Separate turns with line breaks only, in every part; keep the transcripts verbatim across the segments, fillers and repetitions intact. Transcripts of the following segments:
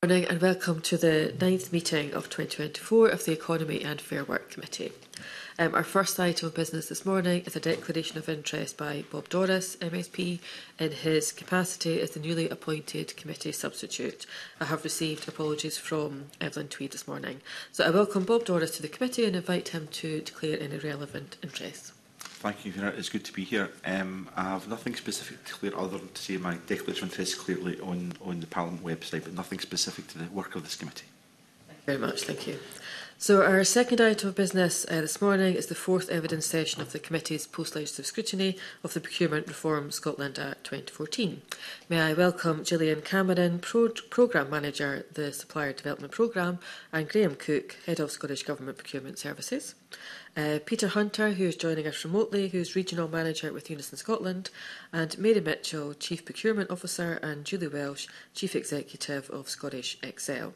Good morning and welcome to the ninth meeting of twenty twenty-four of the Economy and Fair Work Committee. Um, our first item of business this morning is a declaration of interest by Bob Doris, M S P, in his capacity as the newly appointed committee substitute. I have received apologies from Evelyn Tweed this morning. So I welcome Bob Doris to the committee and invite him to declare any relevant interests.
Thank you, Fiona. It's good to be here. Um, I have nothing specific to declare other than to say my declaration of interest clearly on, on the Parliament website, but nothing specific to the work of this committee.
Thank you very much. Thank you. So our second item of business uh, this morning is the fourth evidence session of the committee's post-legislative scrutiny of the Procurement Reform Scotland Act twenty fourteen. May I welcome Gillian Cameron, Pro Programme Manager, the Supplier Development Programme, and Graham Cook, Head of Scottish Government Procurement Services. Uh, Peter Hunter, who is joining us remotely, who is Regional Manager with Unison Scotland, and Mary Mitchell, Chief Procurement Officer, and Julie Welsh, Chief Executive of Scottish Excel.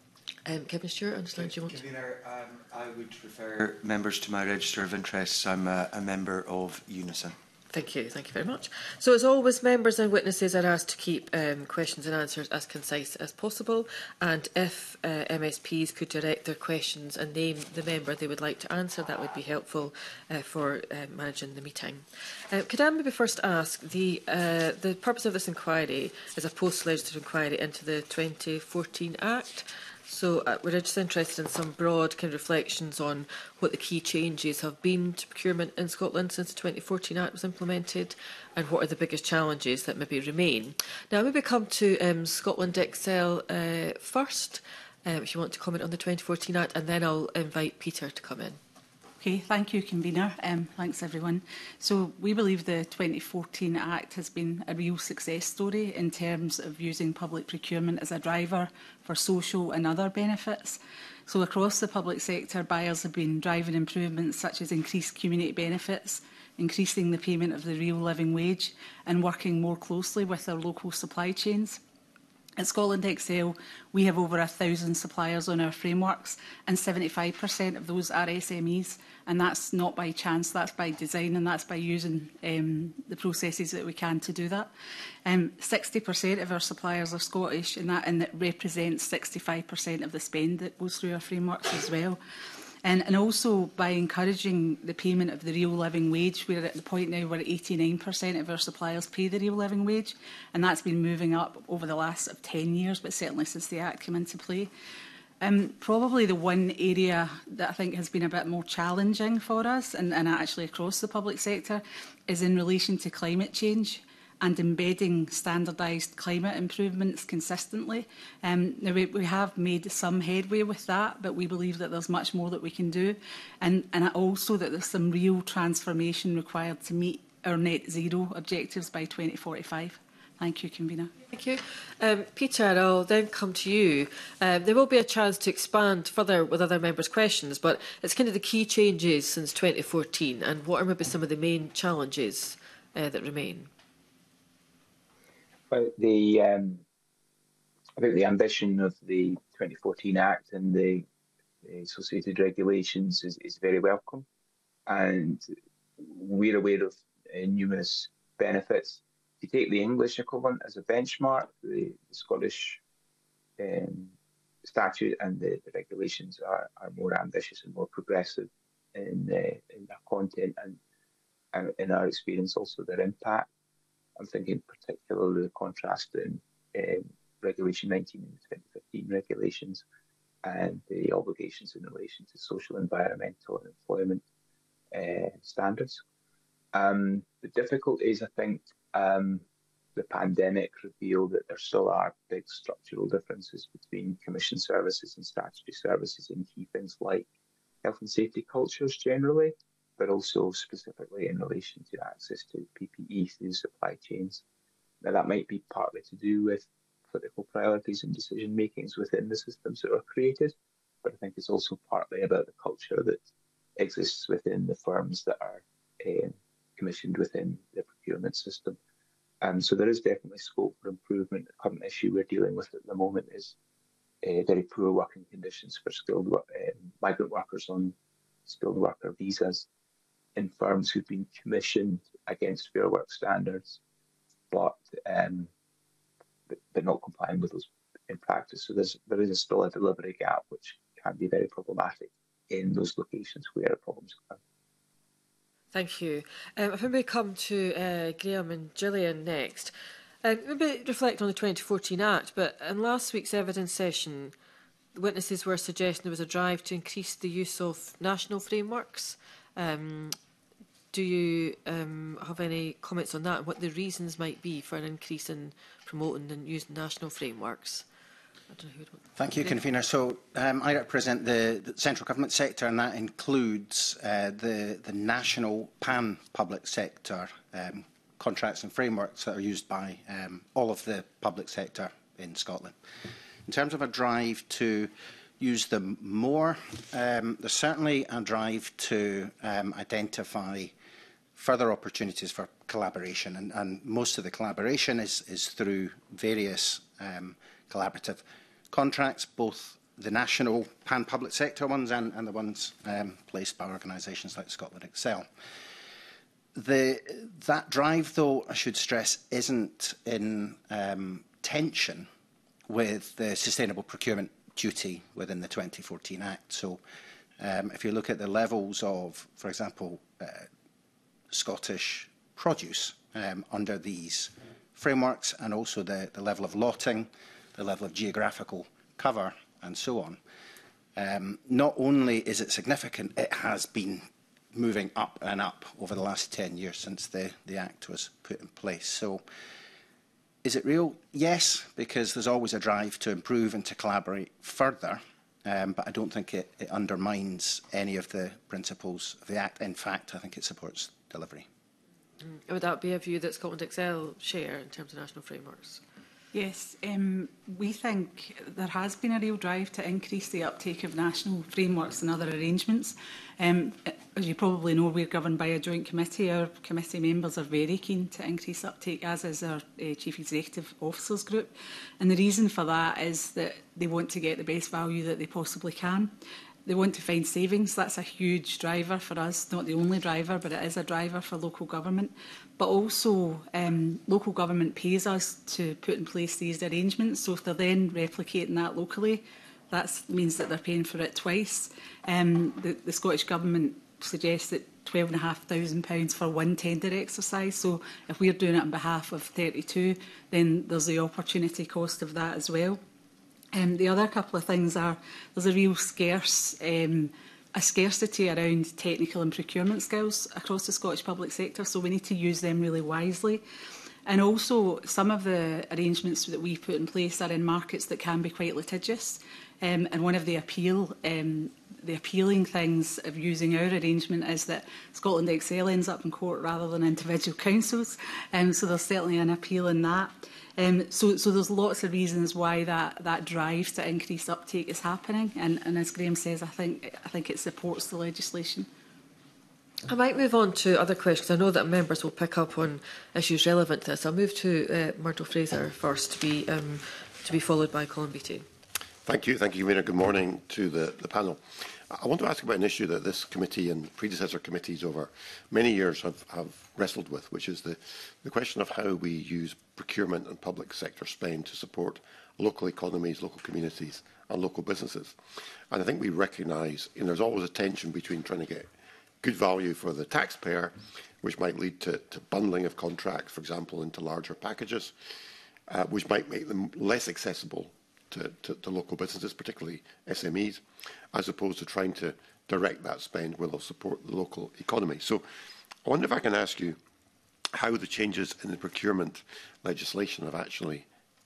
Um, Kevin Stewart, I understand you want to...
Convener, um, I would refer members to my register of interests. I'm a, a member of Unison.
Thank you. Thank you very much. So, as always, members and witnesses are asked to keep um, questions and answers as concise as possible. And if uh, M S Ps could direct their questions and name the member they would like to answer, that would be helpful uh, for uh, managing the meeting. Uh, could I maybe first ask, the, uh, the purpose of this inquiry is a post-legislative inquiry into the twenty fourteen Act. So uh, we're just interested in some broad kind of reflections on what the key changes have been to procurement in Scotland since the twenty fourteen Act was implemented, and what are the biggest challenges that maybe remain. Now, maybe come to um, Scotland Excel uh, first, um, if you want to comment on the twenty fourteen Act, and then I'll invite Peter to come in.
Okay, thank you, Convener. Um, thanks, everyone. So we believe the twenty fourteen Act has been a real success story in terms of using public procurement as a driver for social and other benefits. So across the public sector, buyers have been driving improvements such as increased community benefits, increasing the payment of the real living wage, and working more closely with their local supply chains. At Scotland Excel, we have over a thousand suppliers on our frameworks, and seventy-five percent of those are S M Es. And that's not by chance, that's by design, and that's by using um, the processes that we can to do that. Um, sixty percent of our suppliers are Scottish, and that, and that represents sixty-five percent of the spend that goes through our frameworks as well. And, and also by encouraging the payment of the real living wage. We're at the point now where eighty-nine percent of our suppliers pay the real living wage, and that's been moving up over the last sort of ten years, but certainly since the Act came into play. Um, probably the one area that I think has been a bit more challenging for us, and, and actually across the public sector, is in relation to climate change and embedding standardised climate improvements consistently. Um, now we, we have made some headway with that, but we believe that there's much more that we can do, and, and also that there's some real transformation required to meet our net zero objectives by twenty forty-five. Thank you, Convener.
Thank you. Um, Peter, I'll then come to you. Um, there will be a chance to expand further with other members' questions, but it's kind of the key changes since twenty fourteen, and what are maybe some of the main challenges uh, that remain?
Well, the um, I think the ambition of the twenty fourteen Act and the, the associated regulations is, is very welcome, and we're aware of uh, numerous benefits. If you take the English equivalent as a benchmark, the, the Scottish um, statute and the, the regulations are, are more ambitious and more progressive in, uh, in their content and, and in our experience also their impact. I'm thinking particularly the contrast in um, Regulation nineteen and the twenty fifteen regulations and the obligations in relation to social, environmental and employment uh, standards. Um, the difficulties, I think, um, the pandemic revealed that there still are big structural differences between commission services and statutory services in key things like health and safety cultures generally, but also specifically in relation to access to P P E through supply chains. Now, that might be partly to do with political priorities and decision makings within the systems that are created, but I think it's also partly about the culture that exists within the firms that are uh, commissioned within the procurement system. And so there is definitely scope for improvement. The current issue we're dealing with at the moment is uh, very poor working conditions for skilled uh, migrant workers on skilled worker visas in firms who've been commissioned against fair work standards, but um, but, but not complying with those in practice. So there's, there is still a delivery gap, which can be very problematic in those locations where problems occur.
Thank you. Um, if we come to uh, Graham and Gillian next, um, maybe reflect on the twenty fourteen Act, but in last week's evidence session, the witnesses were suggesting there was a drive to increase the use of national frameworks. Um, do you um, have any comments on that and what the reasons might be for an increase in promoting and using national frameworks? I don't know who would want.
Thank you, Convener. So um, I represent the, the central government sector, and that includes uh, the, the national pan-public sector um, contracts and frameworks that are used by um, all of the public sector in Scotland. In terms of a drive to use them more, um, there's certainly a drive to um, identify further opportunities for collaboration, and, and most of the collaboration is, is through various um, collaborative contracts, both the national pan-public sector ones and, and the ones um, placed by organisations like Scotland Excel. The, that drive, though, I should stress, isn't in um, tension with the sustainable procurement duty within the twenty fourteen Act. So um, if you look at the levels of, for example, uh, Scottish produce um, under these frameworks, and also the, the level of lotting, the level of geographical cover, and so on, um, not only is it significant, it has been moving up and up over the last ten years since the, the Act was put in place. So is it real? Yes, because there's always a drive to improve and to collaborate further, um, but I don't think it, it undermines any of the principles of the Act. In fact, I think it supports delivery.
Mm. Would that be a view that Scotland Excel share in terms of national frameworks?
Yes, um, we think there has been a real drive to increase the uptake of national frameworks and other arrangements. Um, as you probably know, we're governed by a joint committee. Our committee members are very keen to increase uptake, as is our uh, Chief Executive Officers Group. And the reason for that is that they want to get the best value that they possibly can. They want to find savings. That's a huge driver for us, not the only driver, but it is a driver for local government. But also, um, local government pays us to put in place these arrangements. So if they're then replicating that locally, that means that they're paying for it twice. Um, the, the Scottish Government suggests that twelve and a half thousand pounds for one tender exercise. So if we're doing it on behalf of thirty-two, then there's the opportunity cost of that as well. Um, the other couple of things are there's a real scarce, um, a scarcity around technical and procurement skills across the Scottish public sector, so we need to use them really wisely. And also, some of the arrangements that we put in place are in markets that can be quite litigious. Um, and one of the appeal, um, the appealing things of using our arrangement is that Scotland Excel ends up in court rather than individual councils. Um, so there's certainly an appeal in that. Um, so, so there's lots of reasons why that, that drive to increase uptake is happening. And, and as Graham says, I think, I think it supports the legislation.
I might move on to other questions. I know that members will pick up on issues relevant to this. I'll move to uh, Murdo Fraser first, to be um, to be followed by Colin Beattie.
Thank you, thank you, Mayor. Good morning to the, the panel. I want to ask about an issue that this committee and predecessor committees over many years have, have wrestled with, which is the, the question of how we use procurement and public sector spend to support local economies, local communities and local businesses. And I think we recognise, you know, there's always a tension between trying to get good value for the taxpayer, which might lead to, to bundling of contracts, for example, into larger packages, uh, which might make them less accessible to, to, to local businesses, particularly S M Es, as opposed to trying to direct that spend where they'll support the local economy. So I wonder if I can ask you how the changes in the procurement legislation have actually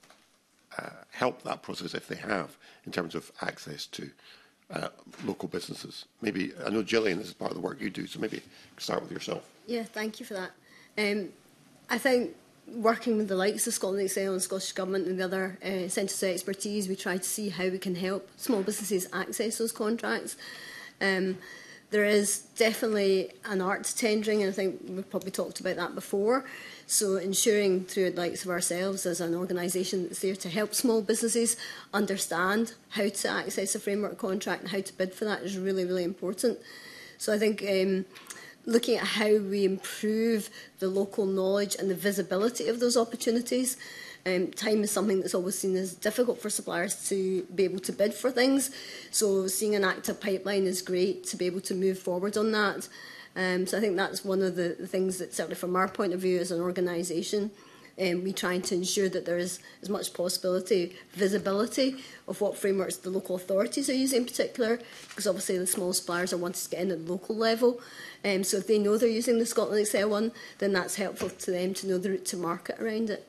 uh, helped that process, if they have, in terms of access to Uh, local businesses. Maybe, I know Gillian, this is part of the work you do, so maybe start with yourself.
Yeah, thank you for that. Um, I think working with the likes of Scotland Excel and Scottish Government and the other uh, centres of expertise, we try to see how we can help small businesses access those contracts. Um, there is definitely an art to tendering, and I think we've probably talked about that before. So ensuring through the likes of ourselves as an organisation that's there to help small businesses understand how to access a framework contract and how to bid for that is really, really important. So I think um, looking at how we improve the local knowledge and the visibility of those opportunities Um, time is something that's always seen as difficult for suppliers to be able to bid for things. So seeing an active pipeline is great to be able to move forward on that. Um, so I think that's one of the, the things that, certainly from our point of view as an organisation, um, we trying to ensure that there is as much possibility, visibility of what frameworks the local authorities are using in particular, because obviously the small suppliers are wanting to get in at the local level. Um, so if they know they're using the Scotland Excel one, then that's helpful to them to know the route to market around it.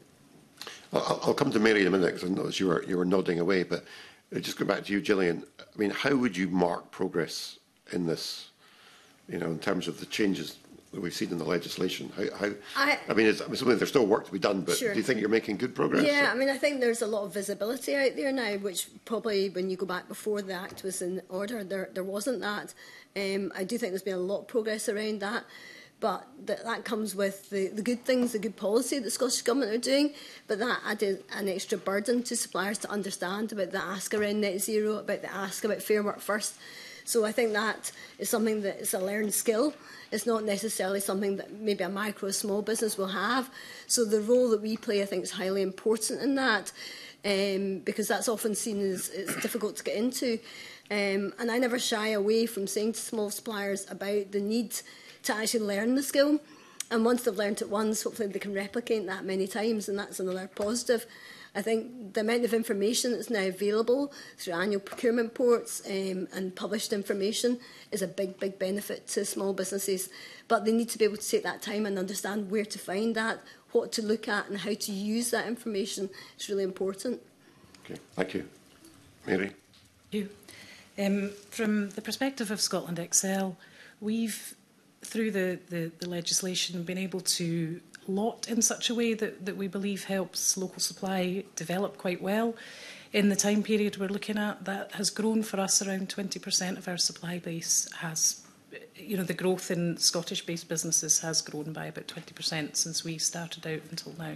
I'll, I'll come to Mary in a minute, because I noticed you were, you were nodding away, but just go back to you, Gillian. I mean, how would you mark progress in this, you know, in terms of the changes that we've seen in the legislation? How, how, I, I mean, it's, I'm assuming there's still work to be done, but sure. Do you think you're making good progress?
Yeah,
or?
I mean, I think there's a lot of visibility out there now, which probably when you go back before the Act was in order, there, there wasn't that. Um, I do think there's been a lot of progress around that. But that, that comes with the, the good things, the good policy that the Scottish Government are doing, but that added an extra burden to suppliers to understand about the ask around net zero, about the ask about Fair Work First. So I think that is something that is a learned skill. It's not necessarily something that maybe a micro or small business will have. So the role that we play, I think, is highly important in that, um, because that's often seen as it's difficult to get into. Um, and I never shy away from saying to small suppliers about the need to actually learn the skill. And once they've learned it once, hopefully they can replicate that many times, and that's another positive. I think the amount of information that's now available through annual procurement reports um, and published information is a big, big benefit to small businesses. But they need to be able to take that time and understand where to find that, what to look at and how to use that information. It's really important.
Okay, thank you. Mary?
Thank you. Um, from the perspective of Scotland Excel, we've through the, the, the legislation, been able to lot in such a way that, that we believe helps local supply develop quite well. In the time period we're looking at, that has grown for us around twenty percent of our supply base has, you know, the growth in Scottish-based businesses has grown by about twenty percent since we started out until now.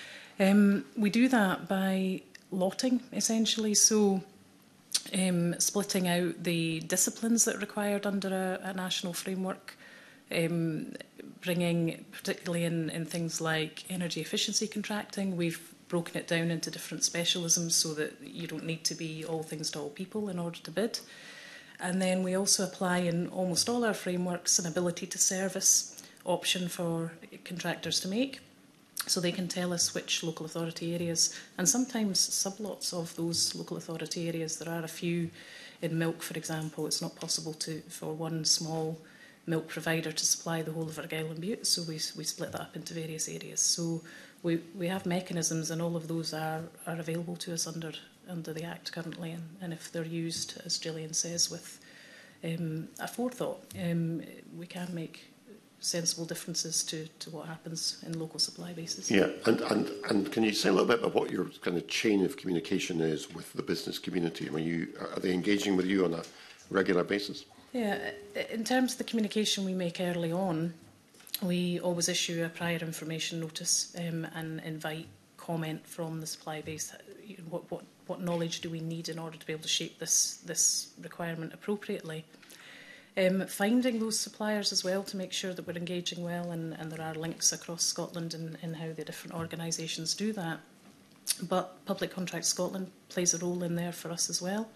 Um, we do that by lotting, essentially, so um, splitting out the disciplines that are required under a, a national framework, Um, bringing, particularly in, in things like energy efficiency contracting, we've broken it down into different specialisms so that you don't need to be all things to all people in order to bid. And then we also apply in almost all our frameworks an ability to service option for contractors to make, so they can tell us which local authority areas, and sometimes sublots of those local authority areas. There are a few in milk, for example. It's not possible to for one small milk provider to supply the whole of Argyll and Bute, so we, we split that up into various areas. So we, we have mechanisms, and all of those are, are available to us under, under the Act currently, and, and if they're used, as Gillian says, with um, a forethought, um, we can make sensible differences to, to what happens in local supply bases.
Yeah, and, and, and can you say a little bit about what your kind of chain of communication is with the business community? I mean, you, are they engaging with you on a regular basis?
Yeah, in terms of the communication we make early on, we always issue a prior information notice um, and invite comment from the supply base. What, what, what knowledge do we need in order to be able to shape this, this requirement appropriately? Um, finding those suppliers as well to make sure that we're engaging well, and, and there are links across Scotland in, in how the different organisations do that. But Public Contracts Scotland plays a role in there for us as well.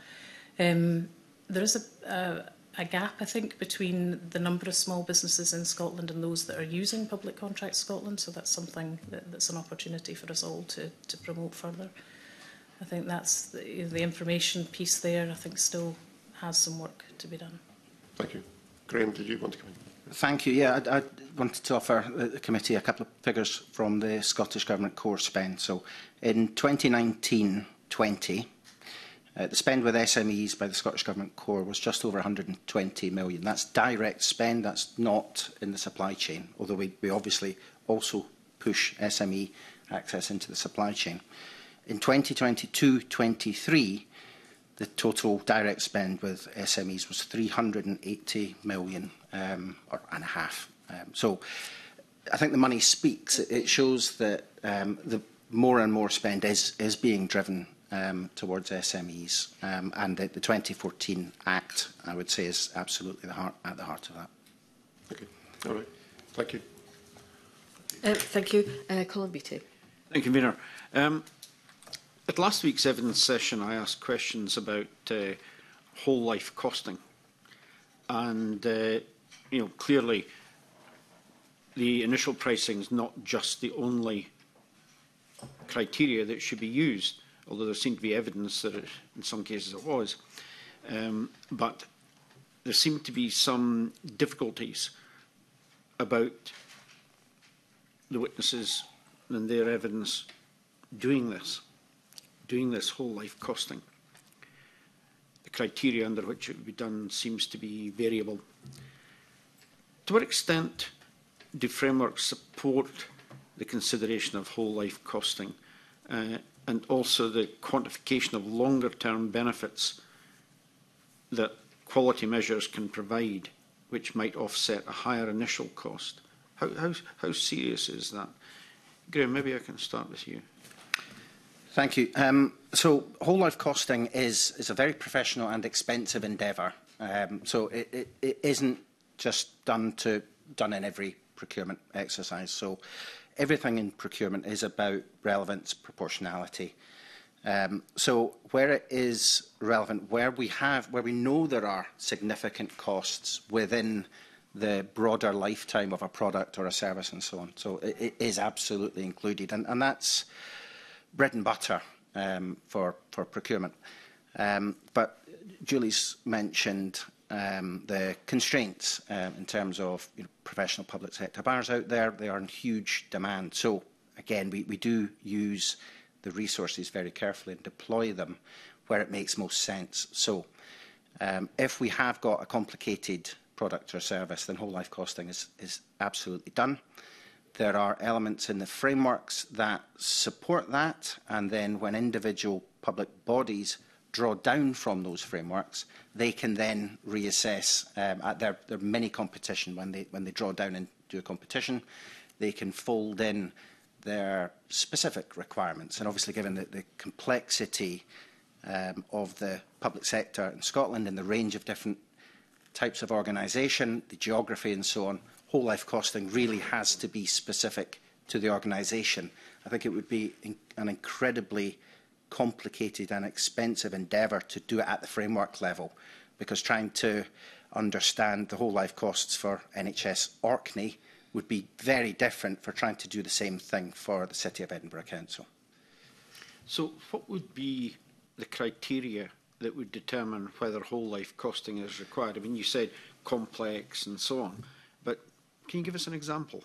Um, there is a, a a gap, I think, between the number of small businesses in Scotland and those that are using Public Contracts Scotland, so that's something that, that's an opportunity for us all to, to promote further. I think that's the, the information piece there, I think, still has some work to be done.
Thank you. Graham, did you want to come in?
Thank you. Yeah, I, I wanted to offer the committee a couple of figures from the Scottish Government core spend. So in twenty nineteen twenty, Uh, the spend with S M Es by the Scottish Government core was just over one hundred and twenty million. That's direct spend, that's not in the supply chain, although we, we obviously also push S M E access into the supply chain. In twenty twenty-two twenty-three, the total direct spend with S M Es was three hundred and eighty million, um, or and a half. Um, so I think the money speaks. It shows that um, the more and more spend is, is being driven Um, towards S M Es, um, and the, the twenty fourteen Act, I would say, is absolutely the heart, at the heart of that.
Okay, all right, thank you.
Uh, thank you. Uh, Colin Beattie.
Thank you, Convener. Um, at last week's evidence session, I asked questions about uh, whole life costing. And, uh, you know, clearly the initial pricing is not just the only criteria that should be used, although there seemed to be evidence that it, in some cases it was. Um, but there seemed to be some difficulties about the witnesses and their evidence doing this, doing this whole life costing. The criteria under which it would be done seems to be variable. To what extent do frameworks support the consideration of whole life costing uh, and also the quantification of longer term benefits that quality measures can provide, which might offset a higher initial cost? How, how, how serious is that? Graham, maybe I can start with you.
Thank you. Um, so whole life costing is, is a very professional and expensive endeavour. Um, so it, it, it isn't just done, to, done in every procurement exercise. So everything in procurement is about relevance, proportionality. Um, so where it is relevant, where we have, where we know there are significant costs within the broader lifetime of a product or a service and so on. So it, it is absolutely included, and, and that's bread and butter um, for, for procurement. Um, but Julie's mentioned um, the constraints um, in terms of you know, professional public sector buyers out there. They are in huge demand. So again, we, we do use the resources very carefully and deploy them where it makes most sense. So um, if we have got a complicated product or service, then whole life costing is, is absolutely done. There are elements in the frameworks that support that, and then when individual public bodies draw down from those frameworks, they can then reassess um, at their, their mini competition. When they, when they draw down and do a competition, they can fold in their specific requirements. And obviously, given the, the complexity um, of the public sector in Scotland and the range of different types of organisation, the geography and so on, whole life costing really has to be specific to the organisation. I think it would be in, an incredibly complicated and expensive endeavour to do it at the framework level, because trying to understand the whole life costs for N H S Orkney would be very different for trying to do the same thing for the City of Edinburgh Council.
So what would be the criteria that would determine whether whole life costing is required? I mean, you said complex and so on, but can you give us an example?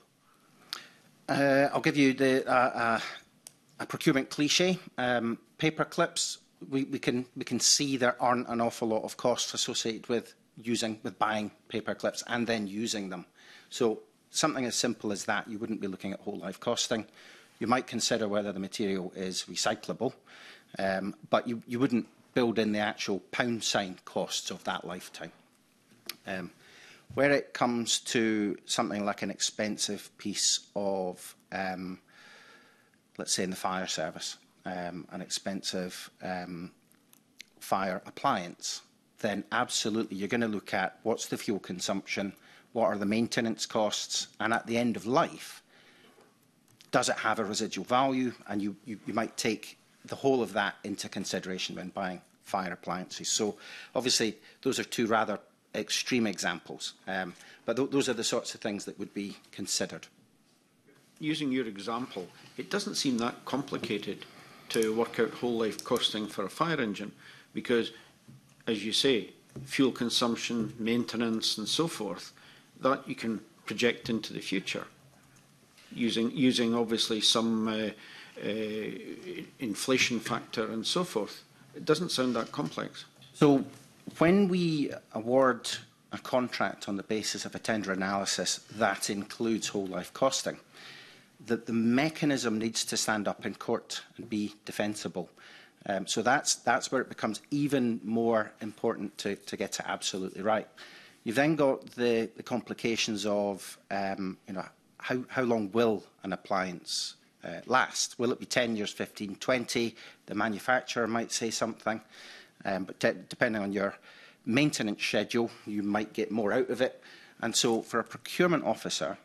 Uh, I'll give you the, uh, uh, a procurement cliche. Um, paper clips, we, we, can, we can see there aren't an awful lot of costs associated with using, with buying paper clips and then using them. So something as simple as that, you wouldn't be looking at whole life costing. You might consider whether the material is recyclable, um, but you, you wouldn't build in the actual pound sign costs of that lifetime. Um, where it comes to something like an expensive piece of, um, let's say in the fire service, um, an expensive um, fire appliance, then absolutely you're going to look at what's the fuel consumption, what are the maintenance costs, and at the end of life, does it have a residual value? And you, you, you might take the whole of that into consideration when buying fire appliances. So obviously those are two rather extreme examples, um, but th those are the sorts of things that would be considered.
Using your example, it doesn't seem that complicated to work out whole life costing for a fire engine, because, as you say, fuel consumption, maintenance and so forth, that you can project into the future using, using obviously some uh, uh, inflation factor and so forth. It doesn't sound that complex.
So when we award a contract on the basis of a tender analysis that includes whole life costing, the, the mechanism needs to stand up in court and be defensible. Um, so that's, that's where it becomes even more important to, to get it absolutely right. You've then got the, the complications of, um, you know, how, how long will an appliance uh, last? Will it be ten years, fifteen, twenty? The manufacturer might say something, um, but depending on your maintenance schedule, you might get more out of it. And so for a procurement officer,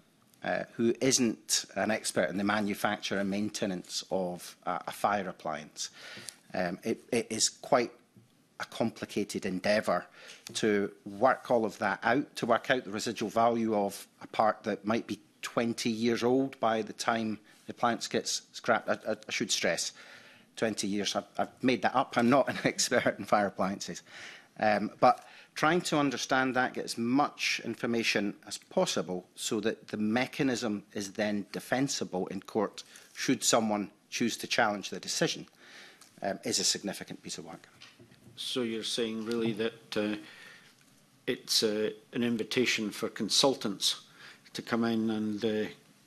uh, who isn't an expert in the manufacture and maintenance of uh, a fire appliance. Um, it, it is quite a complicated endeavour to work all of that out, to work out the residual value of a part that might be twenty years old by the time the appliance gets scrapped. I, I, I should stress, twenty years. I've, I've made that up. I'm not an expert in fire appliances. Um, but trying to understand that, get as much information as possible so that the mechanism is then defensible in court should someone choose to challenge the decision, um, is a significant piece of work.
So you're saying really that uh, it's uh, an invitation for consultants to come in and uh,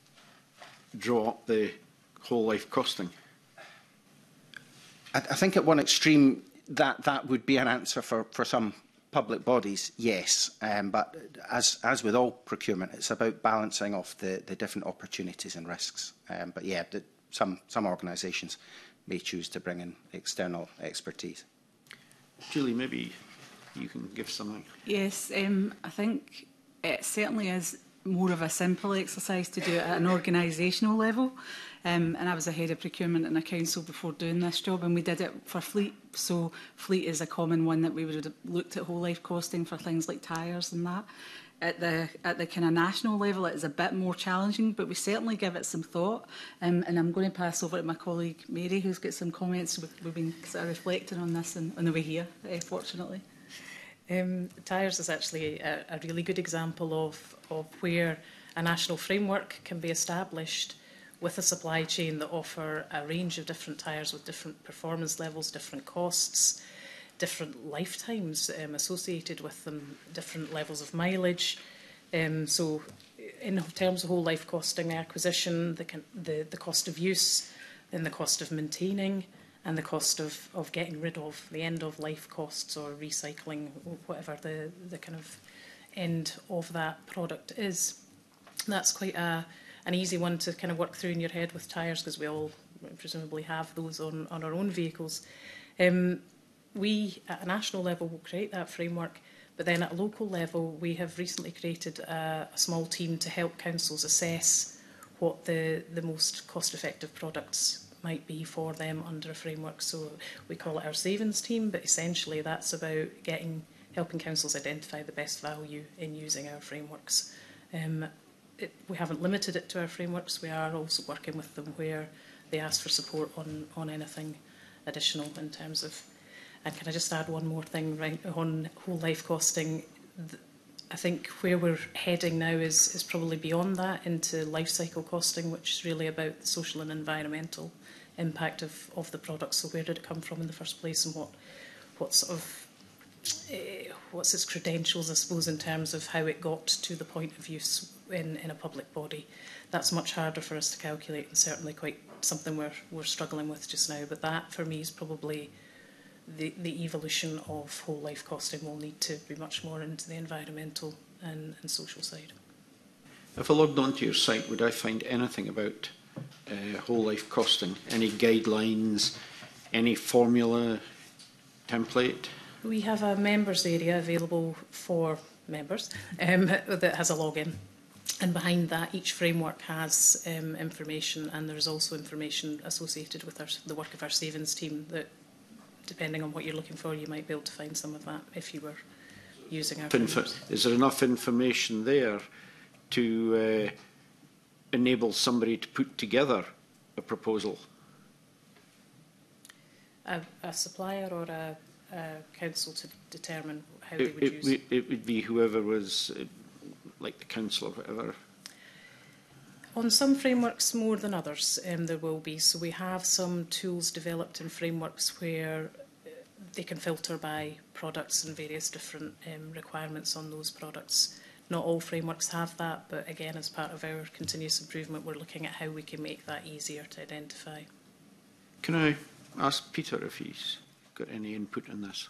draw up the whole life costing?
I, I think at one extreme that that would be an answer for, for some public bodies, yes. Um, but as, as with all procurement, it's about balancing off the, the different opportunities and risks. Um, but yeah, the, some, some organisations may choose to bring in external expertise.
Julie, maybe you can give something.
Yes, um, I think it certainly is more of a simple exercise to do it at an organisational level. Um, and I was a head of procurement in a council before doing this job, and we did it for fleet. So fleet is a common one that we would have looked at whole life costing for things like tyres and that. At the at the kind of national level, it is a bit more challenging, but we certainly give it some thought. Um, and I'm going to pass over to my colleague Mary, who's got some comments. We've, we've been sort of reflecting on this on, on the way here, uh, fortunately.
Um, tyres is actually a, a really good example of, of where a national framework can be established with a supply chain that offer a range of different tyres with different performance levels, different costs, different lifetimes um, associated with them, different levels of mileage. Um, so in terms of whole life costing, the acquisition, the, the, the cost of use, then the cost of maintaining, and the cost of, of getting rid of, the end of life costs or recycling, or whatever the, the kind of end of that product is. That's quite a, an easy one to kind of work through in your head with tyres, because we all presumably have those on, on our own vehicles. Um, we, at a national level, will create that framework, but then at a local level, we have recently created a, a small team to help councils assess what the, the most cost-effective products might be for them under a framework. So we call it our savings team, but essentially that's about getting helping councils identify the best value in using our frameworks. Um, it, we haven't limited it to our frameworks. We are also working with them where they ask for support on, on anything additional in terms of. And can I just add one more thing right on whole life costing? I think where we're heading now is, is probably beyond that into life cycle costing, which is really about the social and environmental impact of, of the product. So where did it come from in the first place, and what what sort of uh, what's its credentials, I suppose, in terms of how it got to the point of use in, in a public body. That's much harder for us to calculate, and certainly quite something we're we're struggling with just now. But that, for me, is probably the, the evolution of whole life costing. Will need to be much more into the environmental and, and social side.
If I logged onto your site, would I find anything about uh, whole life costing? Any guidelines, any formula, template?
We have a members area available for members um, that has a login. And behind that, each framework has um, information, and there is also information associated with our, the work of our savings team that, depending on what you're looking for, you might be able to find some of that if you were using our frameworks.
Is there enough information there to uh, enable somebody to put together a proposal?
A, a supplier or a, a council to determine how
it,
they would
it,
use it?
It would be whoever was, uh, like the council or whatever.
On some frameworks more than others, um, there will be. So we have some tools developed in frameworks where they can filter by products and various different um, requirements on those products. Not all frameworks have that, but again, as part of our continuous improvement, we're looking at how we can make that easier to identify.
Can I ask Peter if he's got any input on this?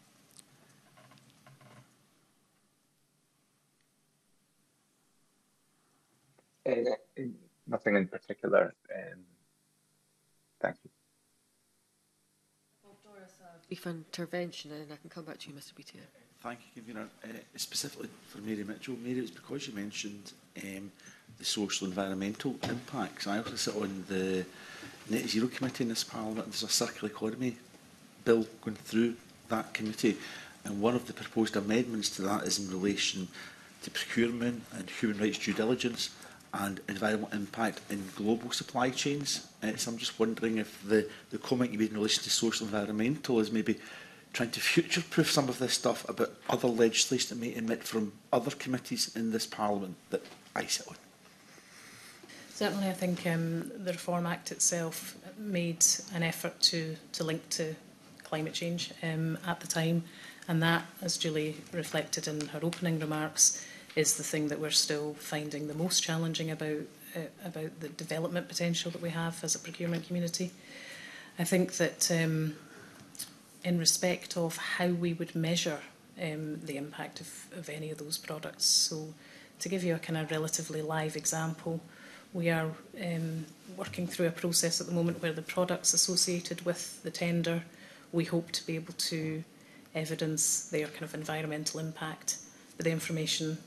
Uh, nothing in particular. Um, thank you.
Well, Doris, a brief intervention, and I can come back to you, Mister Beattie.
Thank you, Convener. Uh, specifically for Mary Mitchell. Mary, it's because you mentioned um, the social environmental impacts. I also sit on the Net Zero Committee in this Parliament. There's a circular economy bill going through that committee, and one of the proposed amendments to that is in relation to procurement and human rights due diligence and environmental impact in global supply chains. Uh, so I'm just wondering if the, the comment you made in relation to social environmental is maybe trying to future-proof some of this stuff about other legislation that may emit from other committees in this Parliament that I sit on.
Certainly, I think um, the Reform Act itself made an effort to, to link to climate change um, at the time, and that, as Julie reflected in her opening remarks, is the thing that we're still finding the most challenging about, uh, about the development potential that we have as a procurement community. I think that um, in respect of how we would measure um, the impact of, of any of those products, so to give you a kind of relatively live example, we are um, working through a process at the moment where the products associated with the tender, we hope to be able to evidence their kind of environmental impact, but the information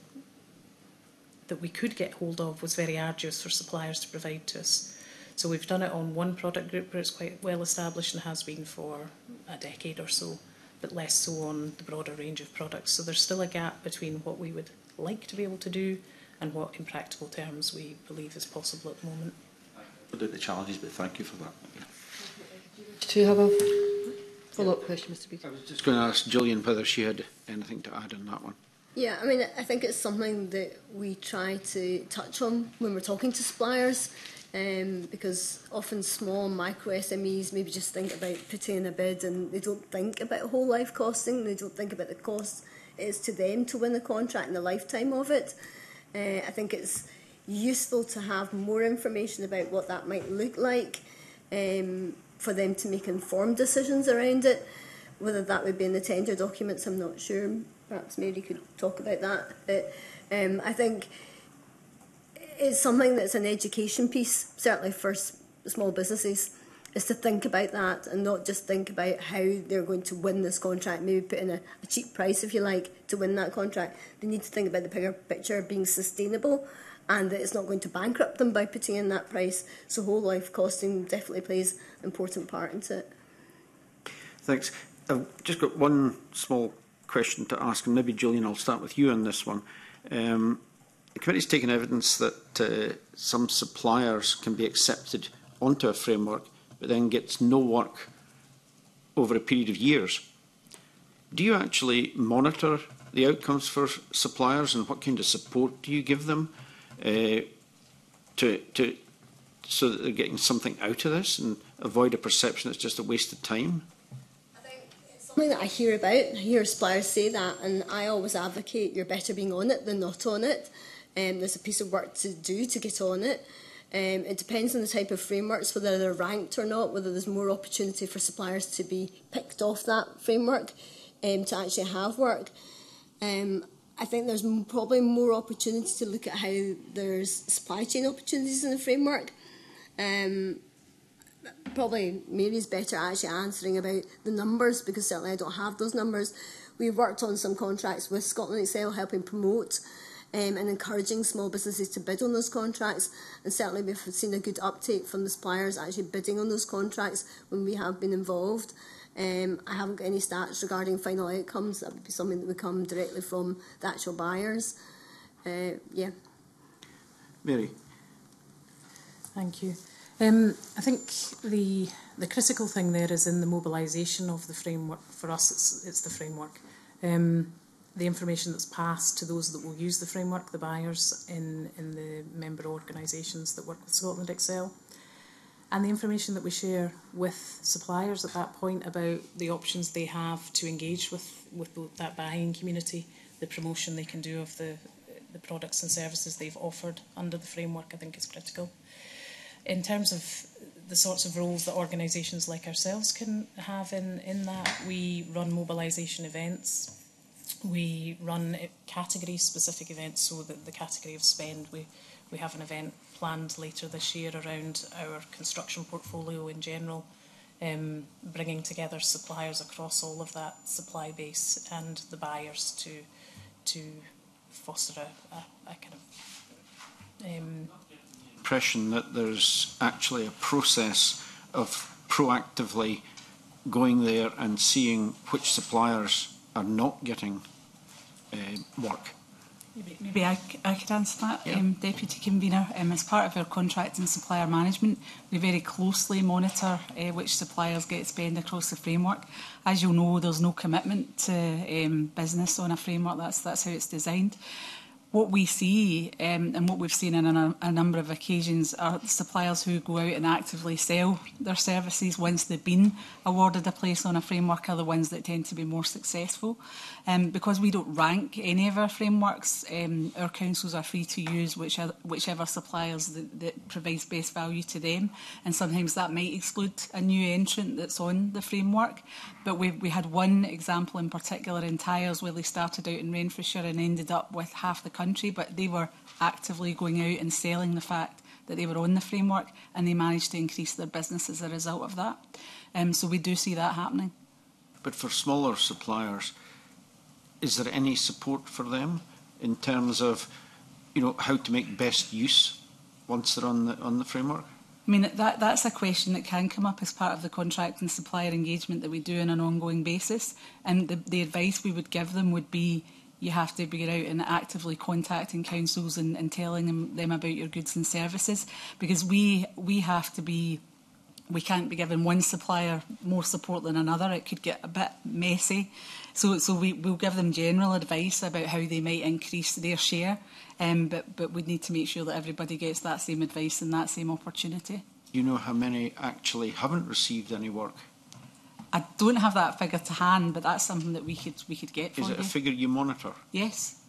that we could get hold of was very arduous for suppliers to provide to us. So we've done it on one product group where it's quite well established and has been for a decade or so, but less so on the broader range of products. So there's still a gap between what we would like to be able to do and what in practical terms we believe is possible at the moment.
No doubt the challenges, but thank you for that.
Do you have a follow-up question, Mr Beattie?
I was just going to ask Gillian whether she had anything to add on that one.
Yeah, I mean, I think it's something that we try to touch on when we're talking to suppliers, um, because often small micro S M Es maybe just think about putting in a bid and they don't think about whole life costing, they don't think about the cost it is to them to win the contract and the lifetime of it. Uh, I think it's useful to have more information about what that might look like um, for them to make informed decisions around it. Whether that would be in the tender documents, I'm not sure. Perhaps Mary could talk about that. But um, I think it's something that's an education piece, certainly for s small businesses, is to think about that and not just think about how they're going to win this contract, maybe put in a, a cheap price, if you like, to win that contract. They need to think about the bigger picture being sustainable and that it's not going to bankrupt them by putting in that price. So whole life costing definitely plays an important part into it.
Thanks. I've just got one small question to ask, and maybe Gillian, I'll start with you on this one. Um, the committee's taken evidence that uh, some suppliers can be accepted onto a framework but then gets no work over a period of years. Do you actually monitor the outcomes for suppliers, and what kind of support do you give them uh, to, to, so that they're getting something out of this and avoid a perception it's just a waste of time?
Something that I hear about, I hear suppliers say that, and I always advocate you're better being on it than not on it. Um, there's a piece of work to do to get on it. Um, it depends on the type of frameworks, whether they're ranked or not, whether there's more opportunity for suppliers to be picked off that framework um, to actually have work. Um, I think there's probably more opportunity to look at how there's supply chain opportunities in the framework. Um, Probably Mary's better at actually answering about the numbers, because certainly I don't have those numbers. We've worked on some contracts with Scotland Excel, helping promote um, and encouraging small businesses to bid on those contracts, and certainly we've seen a good uptake from the suppliers actually bidding on those contracts when we have been involved. Um, I haven't got any stats regarding final outcomes. That would be something that would come directly from the actual buyers. Uh, yeah.
Mary.
Thank you. Um, I think the the critical thing there is in the mobilisation of the framework. For us, it's, it's the framework. Um, the information that's passed to those that will use the framework, the buyers in, in the member organisations that work with Scotland Excel, and the information that we share with suppliers at that point about the options they have to engage with, with that buying community, the promotion they can do of the, the products and services they've offered under the framework, I think is critical. In terms of the sorts of roles that organisations like ourselves can have in, in that, we run mobilisation events, we run category-specific events, so that the category of spend, we, we have an event planned later this year around our construction portfolio in general, um, bringing together suppliers across all of that supply base and the buyers to, to foster a, a, a kind of um,
impression that there's actually a process of proactively going there and seeing which suppliers are not getting uh, work.
Maybe, maybe I, I could answer that,
Yeah.
um, Deputy Convener. Um, as part of our contract and supplier management, we very closely monitor uh, which suppliers get spend across the framework. As you'll know, there's no commitment to um, business on a framework. That's, that's how it's designed. What we see, um, and what we've seen on a, a number of occasions, are suppliers who go out and actively sell their services once they've been awarded a place on a framework are the ones that tend to be more successful. Um, because we don't rank any of our frameworks, um, our councils are free to use whichever, whichever suppliers that, that provides best value to them, and sometimes that might exclude a new entrant that's on the framework. But we, we had one example in particular in tyres where they started out in Renfrewshire and ended up with half the country, but they were actively going out and selling the fact that they were on the framework, and they managed to increase their business as a result of that. Um, so we do see that happening.
But for smaller suppliers, is there any support for them in terms of, you know, how to make best use once they're on the on the framework?
I mean, that, that's a question that can come up as part of the contract and supplier engagement that we do on an ongoing basis. And the, the advice we would give them would be, you have to be out and actively contacting councils and, and telling them, them about your goods and services, because we we have to be, we can't be giving one supplier more support than another. It could get a bit messy. So, so we, we'll give them general advice about how they might increase their share, um, but, but we need to make sure that everybody gets that same advice and that same opportunity.
Do you know how many actually haven't received any work?
I don't have that figure to hand, but that's something that we could we could get for
Is it
you.
a figure you monitor?
Yes.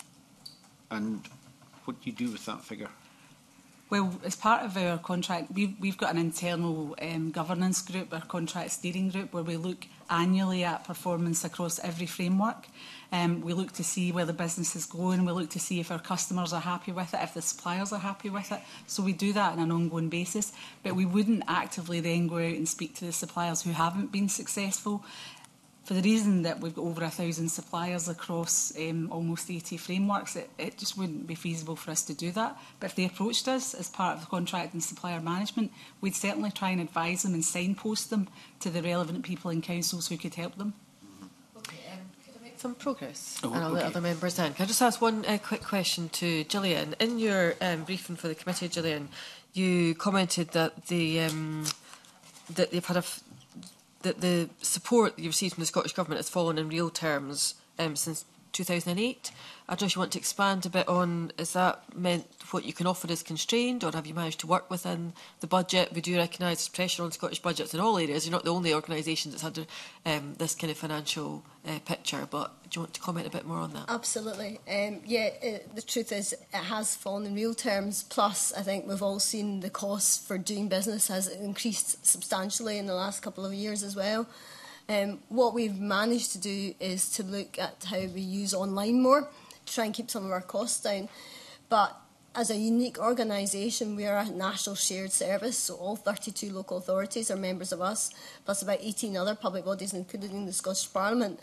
And what do you do with that figure?
Well, as part of our contract, we've, we've got an internal um, governance group, our contract steering group, where we look annually at performance across every framework. Um, we look to see where the business is going. We look to see if our customers are happy with it, if the suppliers are happy with it. So we do that on an ongoing basis. But we wouldn't actively then go out and speak to the suppliers who haven't been successful, for the reason that we've got over a thousand suppliers across um, almost eighty frameworks. It, it just wouldn't be feasible for us to do that. But if they approached us as part of the contract and supplier management, we'd certainly try and advise them and signpost them to the relevant people in councils who could help them.
Okay, um, could I make some progress?
Oh,
and I'll
okay.
let other members in. Can I just ask one uh, quick question to Gillian? In your um, briefing for the committee, Gillian, you commented that the um, that they've had a f that the support that you've received from the Scottish Government has fallen in real terms um, since two thousand eight. I don't know if you want to expand a bit on, is that meant what you can offer is constrained, or have you managed to work within the budget? We do recognise there's pressure on Scottish budgets in all areas. You're not the only organisation that's had um, this kind of financial uh, picture, but do you want to comment a bit more on that?
Absolutely. Um, yeah, it, the truth is it has fallen in real terms. Plus, I think we've all seen the cost for doing business has increased substantially in the last couple of years as well. Um, what we've managed to do is to look at how we use online more to try and keep some of our costs down. But as a unique organisation, we are a national shared service, so all thirty-two local authorities are members of us, plus about eighteen other public bodies, including the Scottish Parliament.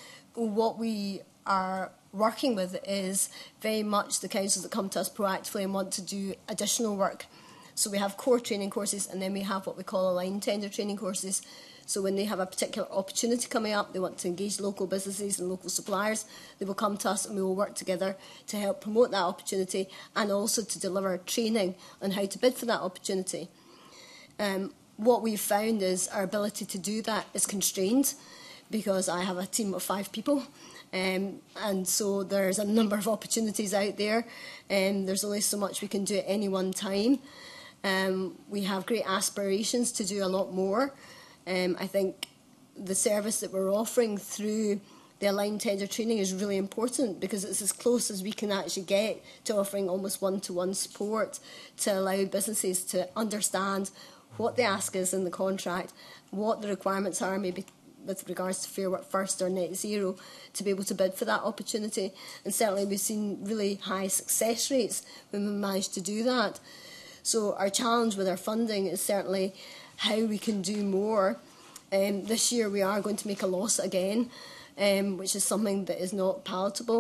What we are working with is very much the councils that come to us proactively and want to do additional work. So we have core training courses, and then we have what we call aligned tender training courses. So when they have a particular opportunity coming up, they want to engage local businesses and local suppliers, they will come to us and we will work together to help promote that opportunity and also to deliver training on how to bid for that opportunity. Um, what we've found is our ability to do that is constrained because I have a team of five people. Um, and so there's a number of opportunities out there, and there's only so much we can do at any one time. Um, we have great aspirations to do a lot more. Um, I think the service that we're offering through the aligned tender training is really important because it's as close as we can actually get to offering almost one-to-one support to allow businesses to understand what the ask is in the contract, what the requirements are, maybe with regards to Fair Work First or Net Zero, to be able to bid for that opportunity. And certainly we've seen really high success rates when we managed to do that. So our challenge with our funding is certainly how we can do more. Um, this year we are going to make a loss again, um, which is something that is not palatable.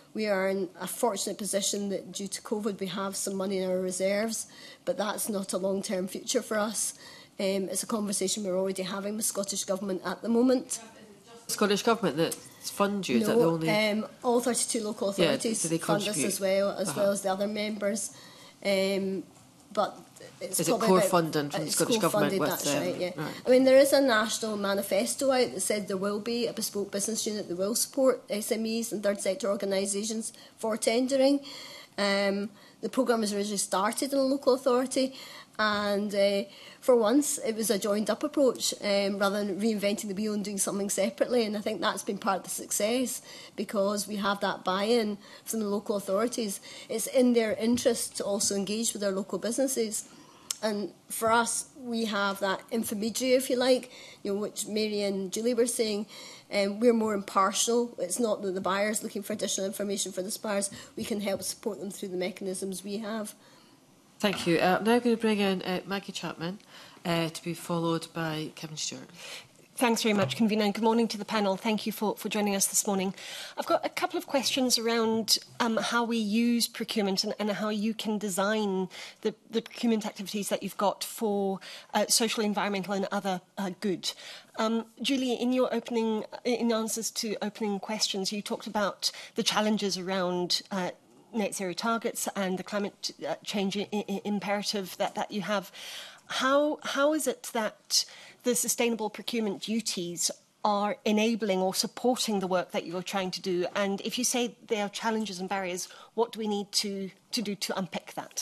We are in a fortunate position that due to COVID we have some money in our reserves, but that's not a long-term future for us. Um, it's a conversation we're already having with Scottish Government at the moment.
Scottish Government that funds you?
No,
is that the only...
um, all thirty-two local authorities
yeah,
fund us as well, as
uh-huh.
well as the other members. Um, but it's
is it
probably
core
about,
funding from the Scottish Government? With,
that's
um,
right, yeah.
Right.
I mean, there is a national manifesto out that said there will be a bespoke business unit that will support S M Es and third sector organisations for tendering. Um, the programme was originally started in a local authority, and uh, for once it was a joined up approach um, rather than reinventing the wheel and doing something separately, and I think that's been part of the success because we have that buy-in from the local authorities. It's in their interest to also engage with their local businesses, and for us we have that intermediary, if you like, you know, which Mary and Julie were saying. Um, we're more impartial. It's not that the buyer's looking for additional information for the suppliers. We can help support them through the mechanisms we have.
Thank you. Uh, I'm now going to bring in uh, Maggie Chapman uh, to be followed by Kevin Stewart.
Thanks very much, Convener, and good morning to the panel. Thank you for, for joining us this morning. I've got a couple of questions around um, how we use procurement and, and how you can design the, the procurement activities that you've got for uh, social, environmental and other uh, good. Um, Julie, in your opening, in answers to opening questions, you talked about the challenges around uh, net zero targets and the climate uh, change I I imperative that, that you have. How, how is it that the sustainable procurement duties are enabling or supporting the work that you're trying to do? And if you say there are challenges and barriers, what do we need to, to do to unpick that?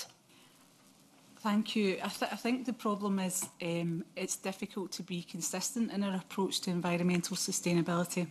Thank you. I, th I think the problem is um, it's difficult to be consistent in our approach to environmental sustainability.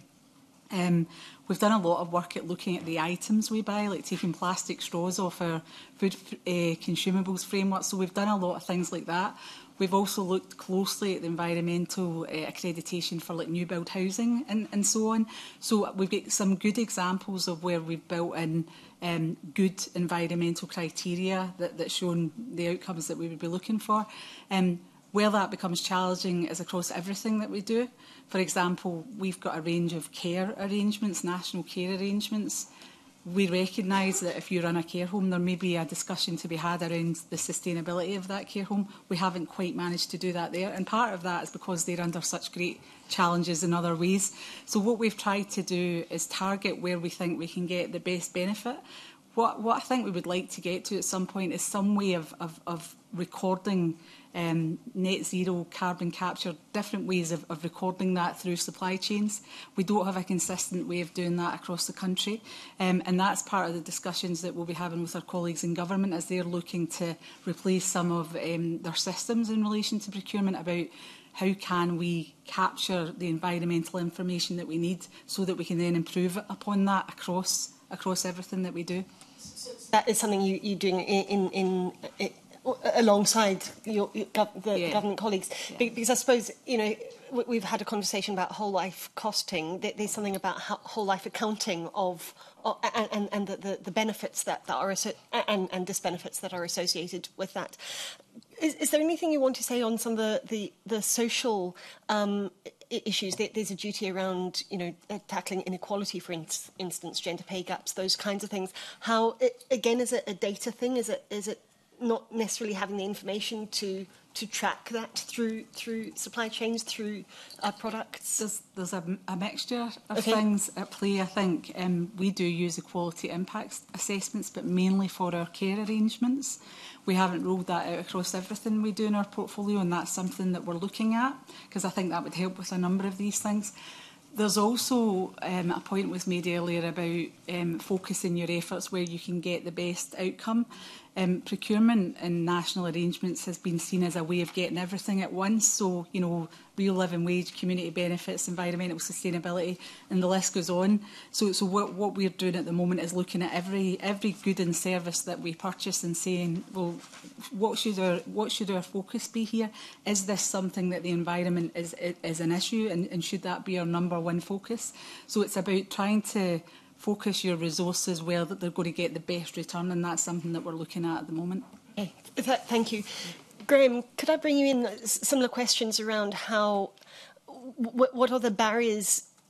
Um, we've done a lot of work at looking at the items we buy, like taking plastic straws off our food uh, consumables framework. So we've done a lot of things like that. We've also looked closely at the environmental uh, accreditation for like new build housing and, and so on. So we've got some good examples of where we've built in um, good environmental criteria that, that shown the outcomes that we would be looking for. Um, Where that becomes challenging is across everything that we do. For example, we've got a range of care arrangements, national care arrangements. We recognise that if you run a care home, there may be a discussion to be had around the sustainability of that care home. We haven't quite managed to do that there, and part of that is because they're under such great challenges in other ways. So what we've tried to do is target where we think we can get the best benefit. What, what I think we would like to get to at some point is some way of, of, of recording um, net zero carbon capture, different ways of, of recording that through supply chains. We don't have a consistent way of doing that across the country, um, and that's part of the discussions that we'll be having with our colleagues in government as they're looking to replace some of um, their systems in relation to procurement about how can we capture the environmental information that we need so that we can then improve upon that across across everything that we do.
That is something you, you're doing in, in, in, in alongside your, your gov the
yeah.
government colleagues, yeah. Because I suppose, you know, we've had a conversation about whole life costing. There's something about whole life accounting of, of and, and the, the benefits that, that are and, and disbenefits that are associated with that. Is, is there anything you want to say on some of the the, the social um, issues? There's a duty around, you know, tackling inequality, for in instance, gender pay gaps, those kinds of things. How, it, again, is it a data thing? Is it is it not necessarily having the information to to track that through through supply chains, through uh, products?
There's, there's a, a mixture of
okay.
things at play, I think. Um, we do use equality impact assessments, but mainly for our care arrangements. We haven't rolled that out across everything we do in our portfolio, and that's something that we're looking at, because I think that would help with a number of these things. There's also um, a point was made earlier about um, focusing your efforts where you can get the best outcome. Um, procurement in national arrangements has been seen as a way of getting everything at once. So, you know, real living wage, community benefits, environmental sustainability, and the list goes on. So, so what, what we're doing at the moment is looking at every every good and service that we purchase and saying, well, what should our what should our focus be here? Is this something that the environment is is an issue, and, and should that be our number one focus? So it's about trying to focus your resources where that they're going to get the best return, and that's something that we're looking at at the moment.
Okay. Thank you. Graham, could I bring you in similar questions around how, what, what are the barriers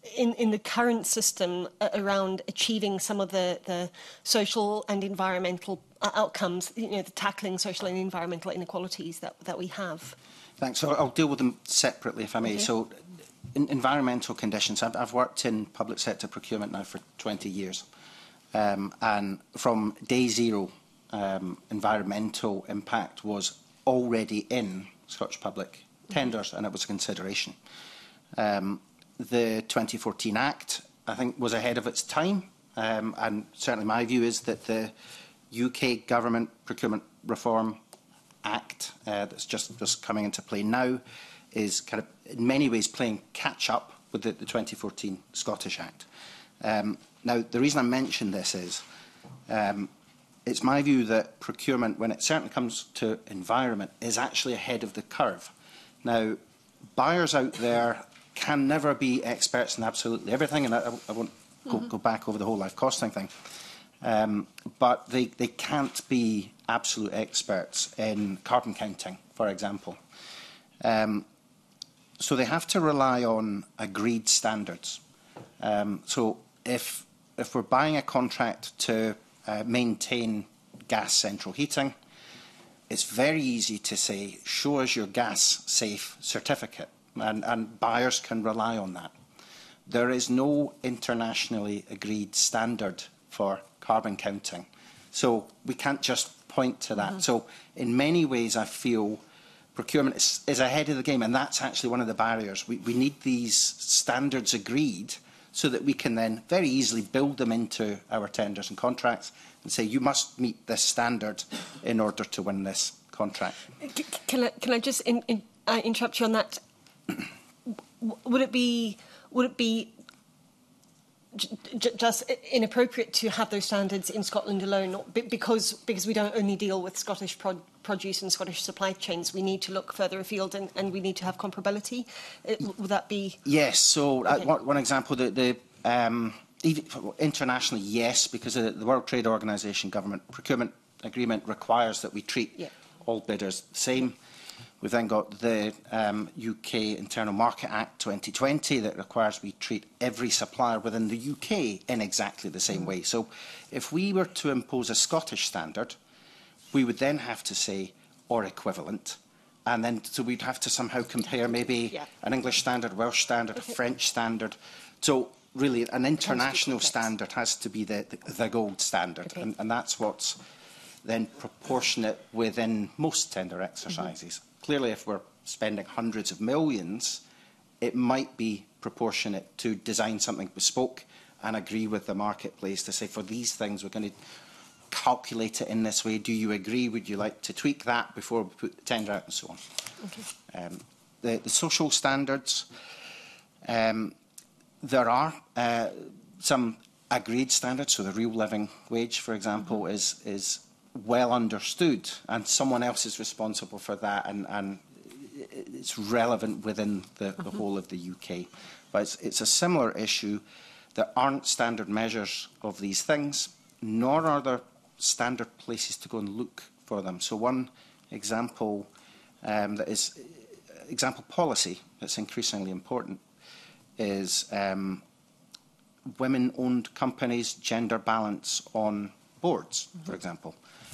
in, in the current system uh, around achieving some of the, the social and environmental uh, outcomes, you know, the tackling social and environmental inequalities that, that we have?
Thanks. So I'll deal with them separately, if I may. Okay. So in environmental conditions, I've, I've worked in public sector procurement now for twenty years. Um, and from day zero, um, environmental impact was already in Scottish public tenders, and it was a consideration. Um, the twenty fourteen Act, I think, was ahead of its time, um, and certainly my view is that the U K Government Procurement Reform Act uh, that's just, just coming into play now is kind of in many ways playing catch up with the, the twenty fourteen Scottish Act. Um, now, the reason I mention this is um, it's my view that procurement, when it certainly comes to environment, is actually ahead of the curve. Now, buyers out there can never be experts in absolutely everything, and I, I won't go, mm-hmm. go back over the whole life costing thing, um, but they, they can't be absolute experts in carbon counting, for example. Um, so they have to rely on agreed standards. Um, so if, if we're buying a contract to uh, maintain gas central heating, it's very easy to say, show us your gas safe certificate, and, and buyers can rely on that. There is no internationally agreed standard for carbon counting, so we can't just point to that. Mm-hmm. So in many ways, I feel procurement is, is ahead of the game, and that's actually one of the barriers. We, we need these standards agreed so that we can then very easily build them into our tenders and contracts and say, you must meet this standard in order to win this contract.
Can I, can I just in, in, uh, interrupt you on that? Would it be, would it be j just inappropriate to have those standards in Scotland alone, because because we don't only deal with Scottish pro produce and Scottish supply chains? We need to look further afield, and, and we need to have comparability. It, would that be?
Yes. So
okay.
uh, one, one example, the, the um, even internationally, yes, because the, the World Trade Organization Government Procurement Agreement requires that we treat yeah. all bidders the same. We've then got the um, U K Internal Market Act twenty twenty that requires we treat every supplier within the U K in exactly the same way. So if we were to impose a Scottish standard, we would then have to say, or equivalent, and then so we'd have to somehow compare maybe yeah. an English standard, Welsh standard, okay. a French standard. So really an international standard has to be the, the, the gold standard, okay. and, and that's what's then proportionate within most tender exercises. Mm-hmm. Clearly, if we're spending hundreds of millions, it might be proportionate to design something bespoke and agree with the marketplace to say, for these things, we're going to calculate it in this way. Do you agree? Would you like to tweak that before we put the tender out, and so on? Okay. Um, the, the social standards, um, there are uh, some agreed standards. So the real living wage, for example, mm-hmm. is is well understood, and someone else is responsible for that, and, and it's relevant within the, the mm-hmm. whole of the U K. But it's, it's a similar issue. There aren't standard measures of these things, nor are there standard places to go and look for them. So one example um, that is example policy that's increasingly important is um, women-owned companies' gender balance on boards, mm-hmm. for example.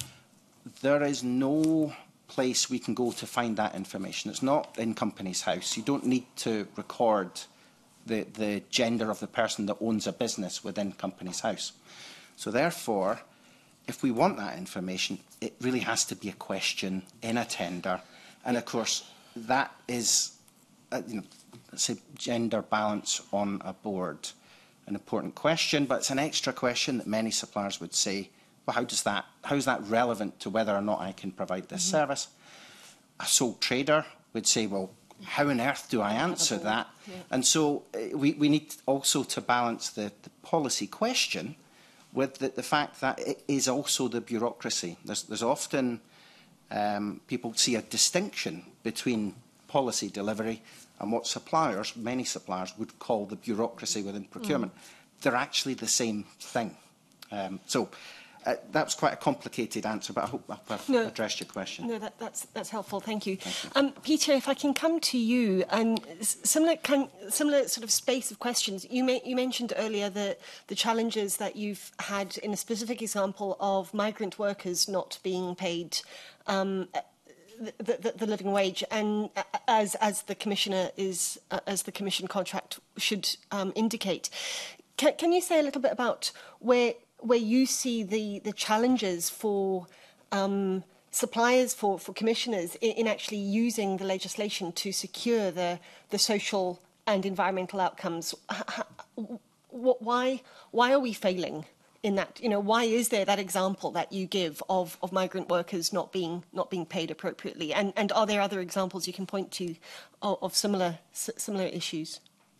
There is no place we can go to find that information. It's not in Companies House. You don't need to record the, the gender of the person that owns a business within Companies House. So therefore, if we want that information, it really has to be a question in a tender. And of course, that is, uh, you know, let's say gender balance on a board, an important question, but it's an extra question that many suppliers would say, well, how does that, how is that relevant to whether or not I can provide this mm-hmm. service? A sole trader would say, well, how on earth do I answer that? Yeah. And so uh, we, we need also to balance the, the policy question with the, the fact that it is also the bureaucracy. There's, there's often um, people see a distinction between policy delivery and what suppliers, many suppliers, would call the bureaucracy within procurement. Mm. They're actually the same thing. Um, so Uh, that was quite a complicated answer, but I hope I've
No.
addressed your question.
No, that, that's that's helpful. Thank you.
Thank you.
Um, Peter, if I can come to you, and s- similar kind, similar sort of space of questions. You may, you mentioned earlier the the challenges that you've had in a specific example of migrant workers not being paid Um, The, the, the living wage, and as as the commissioner is uh, as the commission contract should um, indicate. Can, can you say a little bit about where where you see the the challenges for um, suppliers, for for commissioners in, in actually using the legislation to secure the the social and environmental outcomes? Why why are we failing in that? You know, why is there that example that you give of, of migrant workers not being not being paid appropriately? And and are there other examples you can point to of, of similar similar issues?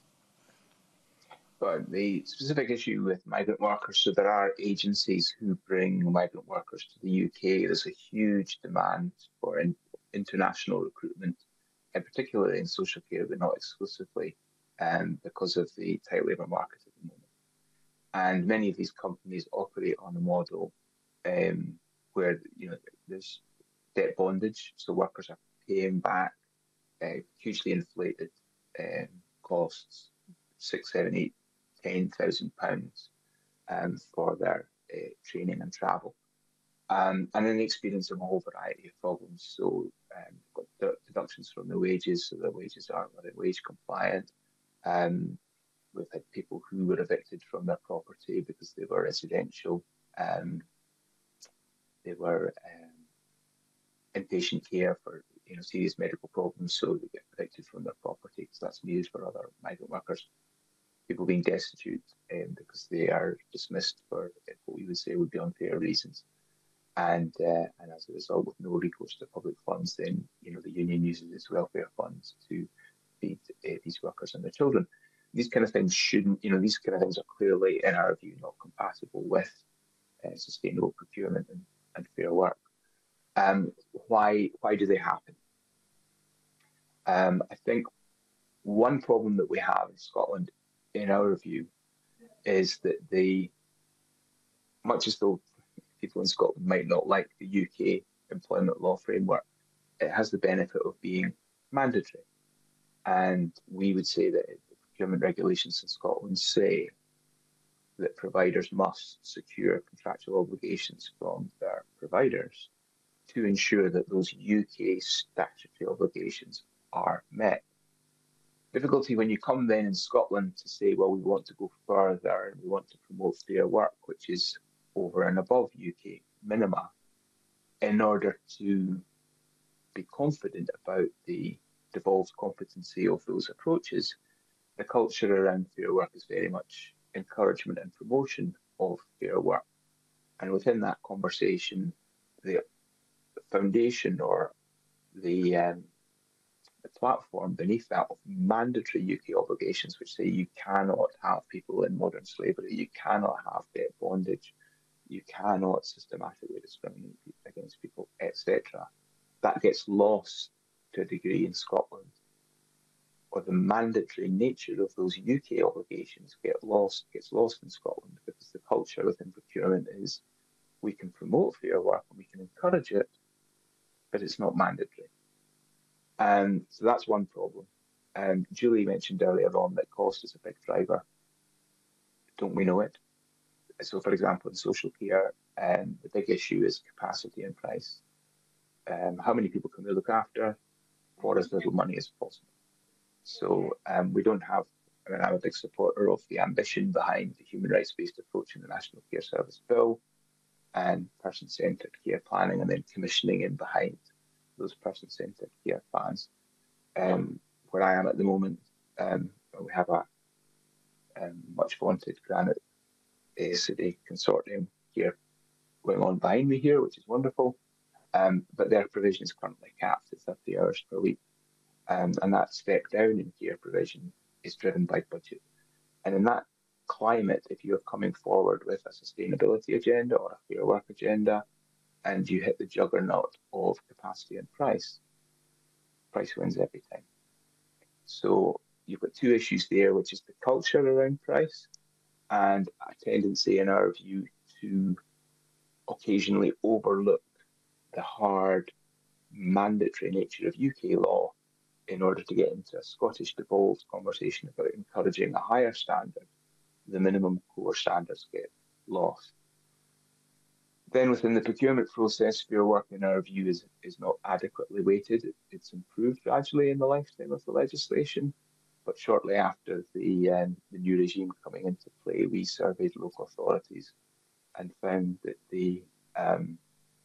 But the specific issue with migrant workers, so there are agencies who bring migrant workers to the U K. There's a huge demand for in, international recruitment, and particularly in social care, but not exclusively, um, because of the tight labour market at the moment. And many of these companies operate on a model um, where you know there's debt bondage, so workers are paying back uh, hugely inflated um, costs, six, seven, eight, ten thousand pounds um, for their uh, training and travel, um, and then experiencing a whole variety of problems. So, um, got deductions from their wages, so their wages aren't wage compliant. Um, We've had people who were evicted from their property because they were residential. Um, they were um, inpatient care for you know serious medical problems, so they get evicted from their property because that's news for other migrant workers. People being destitute um, because they are dismissed for what we would say would be unfair reasons, and uh, and as a result, with no recourse to public funds, then you know the union uses its welfare funds to feed uh, these workers and their children. These kind of things shouldn't, you know, these kind of things are clearly, in our view, not compatible with uh, sustainable procurement and, and fair work. Um, why, why do they happen? Um, I think one problem that we have in Scotland, in our view, is that the, much as though people in Scotland might not like the U K employment law framework, it has the benefit of being mandatory. And we would say that procurement regulations in Scotland say that providers must secure contractual obligations from their providers to ensure that those U K statutory obligations are met. Difficulty when you come then in Scotland to say, well, we want to go further and we want to promote fair work, which is over and above U K minima, in order to be confident about the devolved competency of those approaches. The culture around fair work is very much encouragement and promotion of fair work. And within that conversation, the foundation or the, um, the platform beneath that of mandatory U K obligations, which say you cannot have people in modern slavery, you cannot have debt bondage, you cannot systematically discriminate against people, et cetera. That gets lost to a degree in Scotland. Or the mandatory nature of those U K obligations get lost, gets lost in Scotland because the culture within procurement is we can promote fair work and we can encourage it, but it's not mandatory. And um, so that's one problem. Um, Julie mentioned earlier on that cost is a big driver. Don't we know it? So, for example, in social care, um, the big issue is capacity and price. Um, how many people can we look after for as little money as possible? So um, we don't have, I mean, I'm a big supporter of the ambition behind the human rights-based approach in the National Care Service Bill and person-centred care planning and then commissioning in behind those person-centred care plans. Um, where I am at the moment, um, we have a um, much vaunted Granite uh, City Consortium here going on behind me here, which is wonderful, um, but their provision is currently capped at thirty hours per week. Um, and that step down in care provision is driven by budget. And in that climate, if you're coming forward with a sustainability agenda or a fair work agenda, and you hit the juggernaut of capacity and price, price wins every time. So you've got two issues there, which is the culture around price and a tendency in our view to occasionally overlook the hard mandatory nature of U K law in order to get into a Scottish devolved conversation about encouraging a higher standard, the minimum core standards get lost. Then within the procurement process, fair work in our view is, is not adequately weighted. It, it's improved gradually in the lifetime of the legislation, but shortly after the, um, the new regime coming into play, we surveyed local authorities and found that the, um,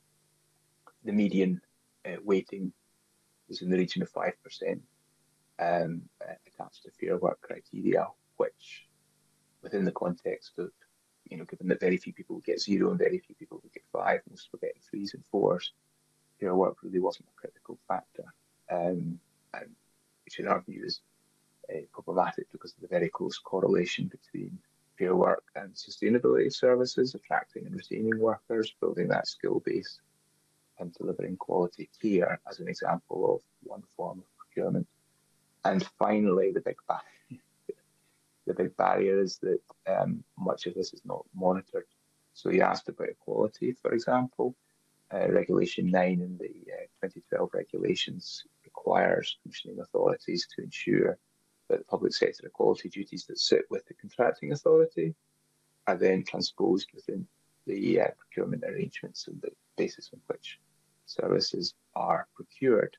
the median uh, weighting was in the region of five percent um, uh, attached to fair work criteria, which within the context of, you know, given that very few people would get zero and very few people would get five, most were getting threes and fours, fair work really wasn't a critical factor, um, and which in our view is uh, problematic because of the very close correlation between fair work and sustainability services, attracting and retaining workers, building that skill base, and delivering quality care as an example of one form of procurement. And finally, the big barrier, the big barrier is that um, much of this is not monitored. So you asked about equality, for example. Uh, Regulation nine in the uh, twenty twelve regulations requires commissioning authorities to ensure that the public sector equality duties that sit with the contracting authority are then transposed within the uh, procurement arrangements and the basis on which services are procured.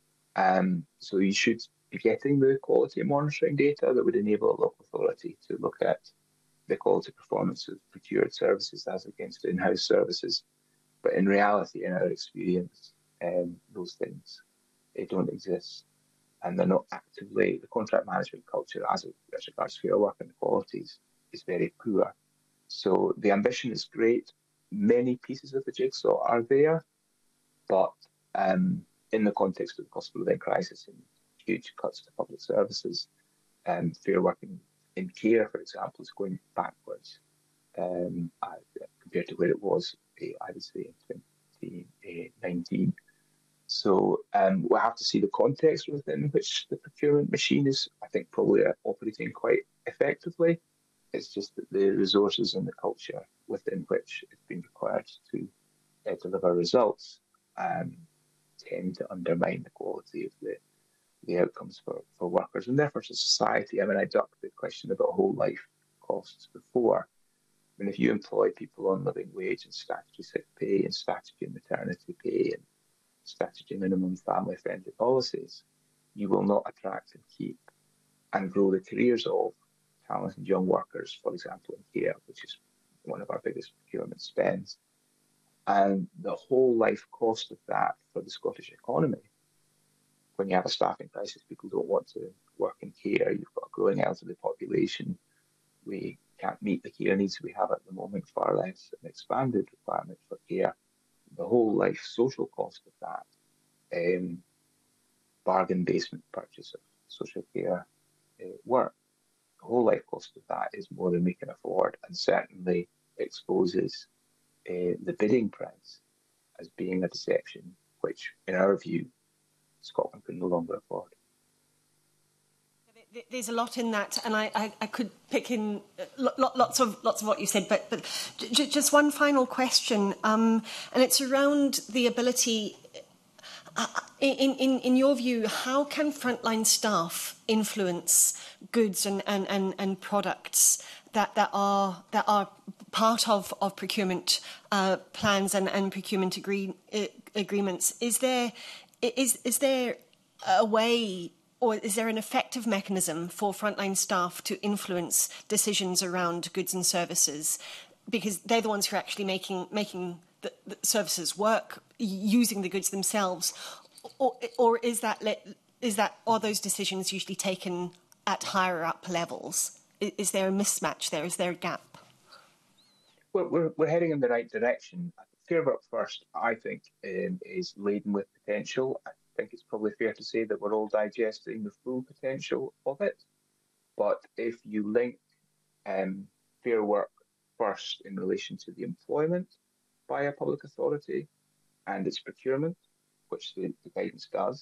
Um, so you should be getting the quality monitoring data that would enable a local authority to look at the quality performance of procured services as against in-house services. But in reality, in our experience, um, those things, they don't exist. And they're not actively, the contract management culture as, it, as regards fair work and qualities is very poor. So the ambition is great. Many pieces of the jigsaw are there, but um, in the context of the cost of living crisis and huge cuts to public services, um, fair work in, in care, for example, is going backwards um, uh, compared to where it was, uh, I would say, in twenty nineteen. So um, we'll have to see the context within which the procurement machine is, I think, probably uh, operating quite effectively. It's just that the resources and the culture within which it's been required to uh, deliver results um, tend to undermine the quality of the, the outcomes for, for workers and therefore for society. I mean, I ducked the question about whole life costs before. I mean, if you employ people on living wage and statutory sick pay and statutory maternity pay and statutory minimum family-friendly policies, you will not attract and keep and grow the careers of talented young workers, for example, in care, which is one of our biggest procurement spends. And the whole life cost of that for the Scottish economy, when you have a staffing crisis, people don't want to work in care, you've got a growing elderly population, we can't meet the care needs we have at the moment, far less an expanded requirement for care. The whole life social cost of that, um, bargain basement purchase of social care uh, work, the whole life cost of that is more than we can afford, and certainly exposes uh, the bidding price as being a deception, which, in our view, Scotland can no longer afford.
There's a lot in that, and I, I, I could pick in lots of lots of what you said, but but just one final question, um, and it's around the ability. Uh, in, in, in your view, how can frontline staff influence goods and, and, and, and products that, that are that are part of, of procurement uh, plans and, and procurement agree, uh, agreements? Is there is is there a way, or is there an effective mechanism for frontline staff to influence decisions around goods and services? Because they're the ones who are actually making making the, the services work, using the goods themselves, or, or is that is that are those decisions usually taken at higher up levels? Is, is there a mismatch there? Is there a gap?
Well, we're we're heading in the right direction. Fair Work First, I think, um, is laden with potential. I think it's probably fair to say that we're all digesting the full potential of it. But if you link um, Fair Work First in relation to the employment by a public authority and its procurement, which the, the guidance does,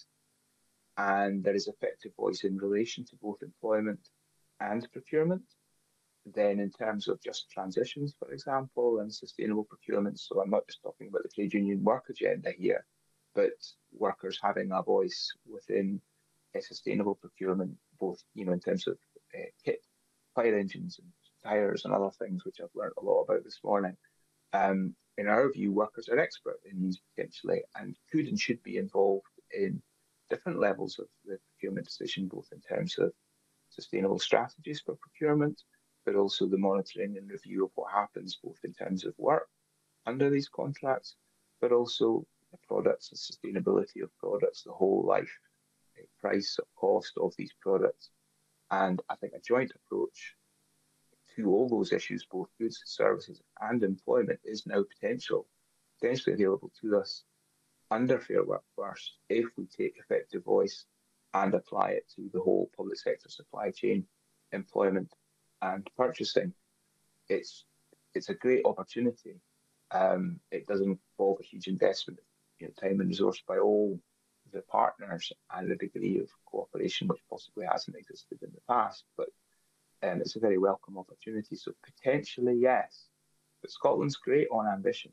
and there is effective voice in relation to both employment and procurement, then in terms of just transitions, for example, and sustainable procurement, so I'm not just talking about the trade union work agenda here, but workers having a voice within a sustainable procurement, both, you know, in terms of uh, kit, fire engines and tyres and other things, which I've learned a lot about this morning. Um, in our view, workers are expert in these potentially and could and should be involved in different levels of the procurement decision, both in terms of sustainable strategies for procurement, but also the monitoring and review of what happens both in terms of work under these contracts, but also the products and sustainability of products, the whole life uh, price or cost of these products. And I think a joint approach to all those issues, both goods, services and employment, is now potential, potentially available to us under Fair Work First if we take effective voice and apply it to the whole public sector supply chain, employment and purchasing. It's it's a great opportunity. Um, it doesn't involve a huge investment, you know, time and resource by all the partners and a degree of cooperation which possibly hasn't existed in the past. But um, it's a very welcome opportunity. So potentially, yes. But Scotland's great on ambition.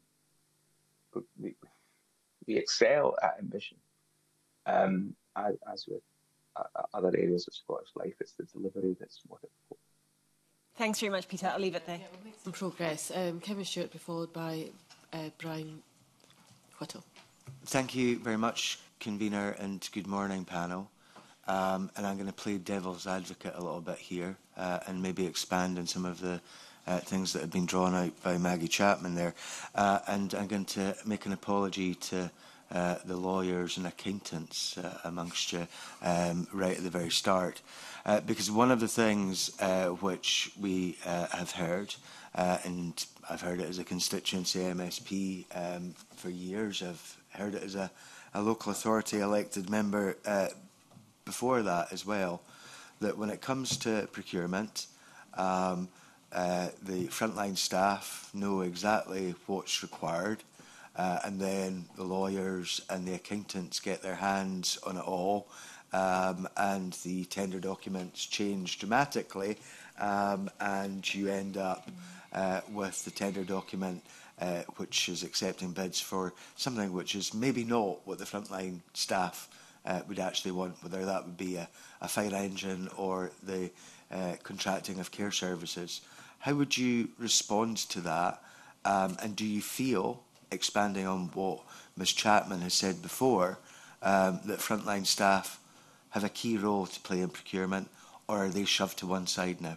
We, we excel at ambition. Um, as, as with uh, other areas of Scottish life, it's the delivery that's more difficult.
Thanks very much, Peter. I'll leave it there.
Yeah, we'll make some progress. Um, Kevin Stewart be followed by uh, Brian Whittle.
Thank you very much, Convener, and good morning, panel. Um, and I'm going to play devil's advocate a little bit here uh, and maybe expand on some of the uh, things that have been drawn out by Maggie Chapman there. Uh, and I'm going to make an apology to uh, the lawyers and accountants uh, amongst you um, right at the very start. Uh, because one of the things uh, which we uh, have heard, uh, and I've heard it as a constituency M S P um, for years, I've heard it as a, a local authority elected member uh, before that as well, that when it comes to procurement, um, uh, the frontline staff know exactly what's required, uh, and then the lawyers and the accountants get their hands on it all, um, and the tender documents change dramatically, um, and you end up uh, with the tender document uh, which is accepting bids for something which is maybe not what the frontline staff Uh, would actually want, whether that would be a, a fire engine or the uh, contracting of care services. How would you respond to that? Um, and do you feel, expanding on what Miz Chapman has said before, um, that frontline staff have a key role to play in procurement, or are they shoved to one side now?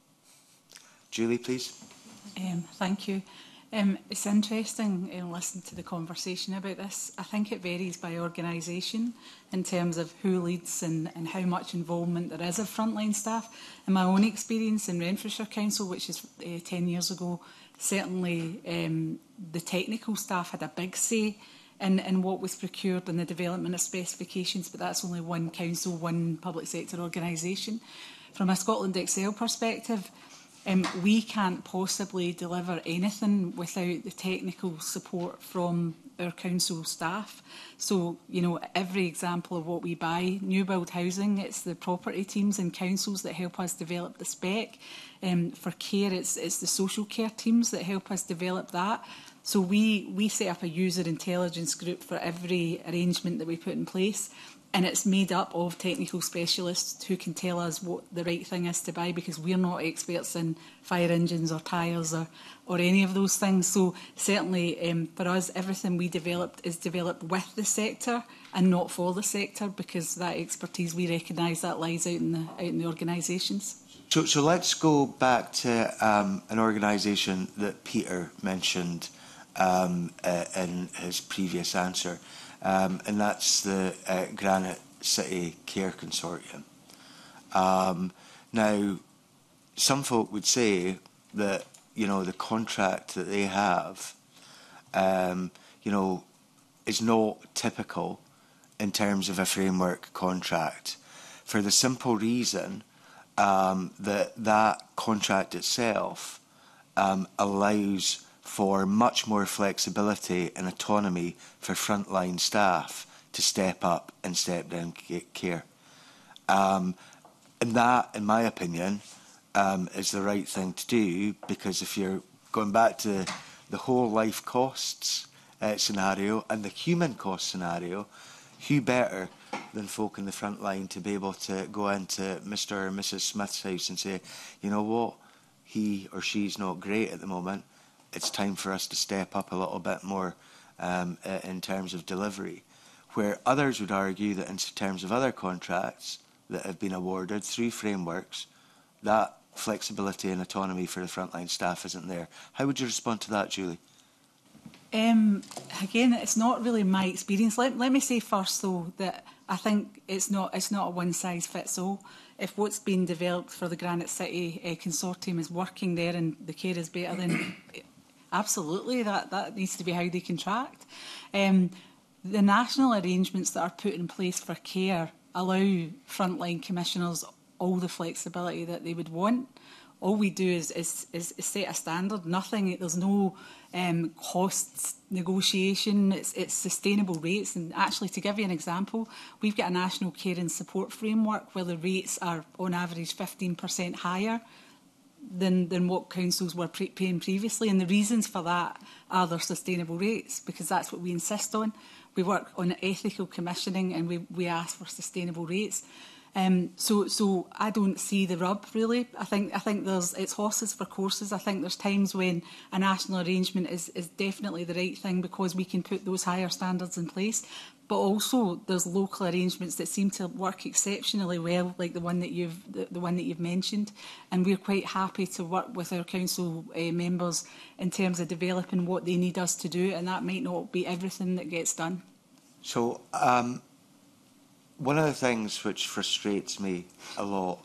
Julie, please.
Um, thank you. Um, it's interesting uh, listening to the conversation about this. I think it varies by organisation in terms of who leads and, and how much involvement there is of frontline staff. In my own experience in Renfrewshire Council, which is uh, ten years ago, certainly um, the technical staff had a big say in, in what was procured and the development of specifications, but that's only one council, one public sector organisation. From a Scotland Excel perspective, Um, we can't possibly deliver anything without the technical support from our council staff. So, you know, every example of what we buy, new build housing, it's the property teams and councils that help us develop the spec. Um, for care, it's, it's the social care teams that help us develop that. So we, we set up a user intelligence group for every arrangement that we put in place. And it's made up of technical specialists who can tell us what the right thing is to buy, because we're not experts in fire engines or tyres or, or any of those things. So certainly um, for us, everything we developed is developed with the sector and not for the sector, because that expertise, we recognise that lies out in the, out in the organisations.
So, so let's go back to um, an organisation that Peter mentioned um, uh, in his previous answer. Um, and that's the uh, Granite City Care Consortium. Um, now, some folk would say that, you know, the contract that they have, um, you know, is not typical in terms of a framework contract, for the simple reason um, that that contract itself um, allows for much more flexibility and autonomy for frontline staff to step up and step down care. Um, and that, in my opinion, um, is the right thing to do, because if you're going back to the whole life costs uh, scenario and the human cost scenario, who better than folk in the front line to be able to go into Mister or Missus Smith's house and say, you know what, he or she's not great at the moment, it's time for us to step up a little bit more um, uh, in terms of delivery. Where others would argue that in terms of other contracts that have been awarded through frameworks, that flexibility and autonomy for the frontline staff isn't there. How would you respond to that, Julie?
Um, again, it's not really my experience. Let, let me say first, though, that I think it's not it's not a one-size-fits-all. If what's been developed for the Granite City uh, consortium is working there and the care is better, then absolutely that, that needs to be how they contract. Um, the national arrangements that are put in place for care allow frontline commissioners all the flexibility that they would want. All we do is, is, is, is set a standard. Nothing, there's no um, costs negotiation. It's, it's sustainable rates. And actually, to give you an example, we've got a national care and support framework where the rates are on average fifteen percent higher than, than what councils were pre paying previously. And the reasons for that are their sustainable rates, because that's what we insist on. We work on ethical commissioning and we, we ask for sustainable rates. Um, so, so I don't see the rub really. I think I think there's it's horses for courses. I think there's times when a national arrangement is is definitely the right thing because we can put those higher standards in place. But also there's local arrangements that seem to work exceptionally well, like the one that you've the, the one that you've mentioned. And we're quite happy to work with our council uh, members in terms of developing what they need us to do, and that might not be everything that gets done.
So. Um One of the things which frustrates me a lot,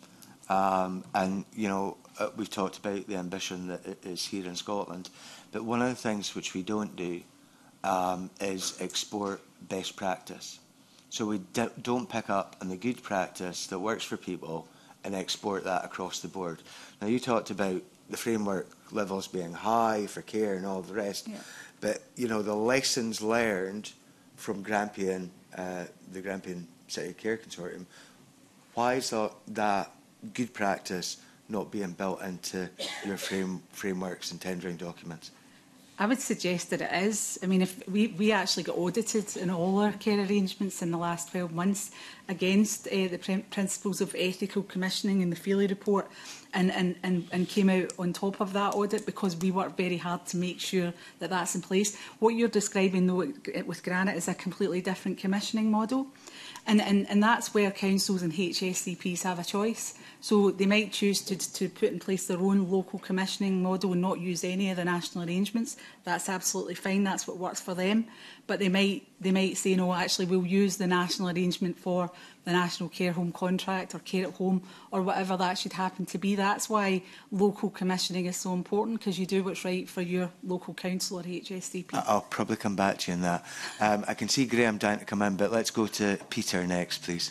um, and you know, uh, we've talked about the ambition that is here in Scotland, but one of the things which we don't do um, is export best practice. So we d don't pick up on the good practice that works for people and export that across the board. Now, you talked about the framework levels being high for care and all the rest, yeah. But you know, the lessons learned from Grampian. Uh, the Grampian City Care Consortium, why is that, that good practice not being built into your frame, frameworks and tendering documents?
I would suggest that it is. I mean, if we, we actually got audited in all our care arrangements in the last twelve months against uh, the pr principles of ethical commissioning in the Feely report, and, and, and, and came out on top of that audit because we worked very hard to make sure that that's in place. What you're describing, though, with Granite is a completely different commissioning model. And, and, and that's where councils and H S C Ps have a choice. So they might choose to, to put in place their own local commissioning model and not use any of the national arrangements. That's absolutely fine. That's what works for them. But they might, they might say, no, actually, we'll use the national arrangement for the national care home contract or care at home or whatever that should happen to be. That's why local commissioning is so important, because you do what's right for your local council or H S C P.
I'll probably come back to you on that. Um, I can see Graham dying to come in, but let's go to Peter next, please.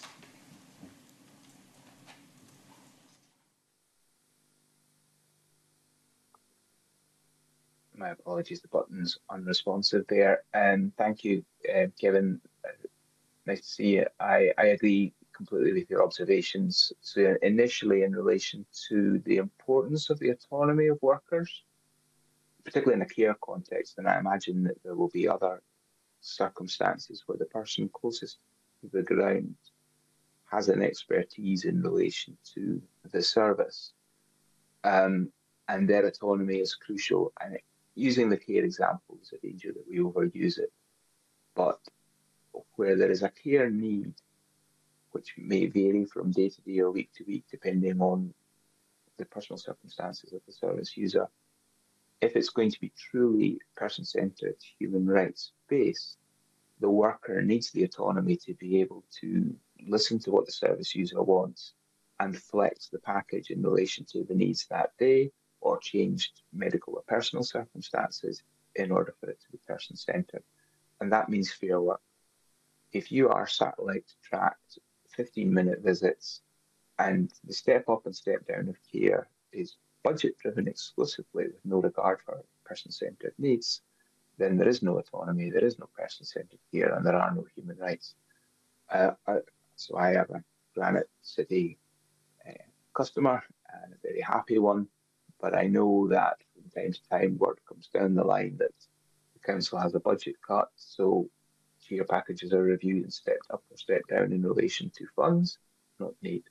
My apologies, the button's unresponsive there. Um, thank you, uh, Kevin. Uh, nice to see you. I, I agree completely with your observations. So initially in relation to the importance of the autonomy of workers, particularly in a care context, and I imagine that there will be other circumstances where the person closest to the ground has an expertise in relation to the service, um, and their autonomy is crucial. And it, using the care example is a danger that we overuse it, but where there is a care need, which may vary from day to day or week to week, depending on the personal circumstances of the service user, if it's going to be truly person-centred, human rights-based, the worker needs the autonomy to be able to listen to what the service user wants and flex the package in relation to the needs that day, or changed medical or personal circumstances in order for it to be person-centred. And that means fair work. If you are satellite tracked fifteen minute visits and the step up and step down of care is budget driven exclusively with no regard for person-centred needs, then there is no autonomy, there is no person-centred care, and there are no human rights. Uh, I, so I have a Granite City uh, customer, and a very happy one. But I know that from time to time word comes down the line that the council has a budget cut, so care packages are reviewed and stepped up or stepped down in relation to funds, not need.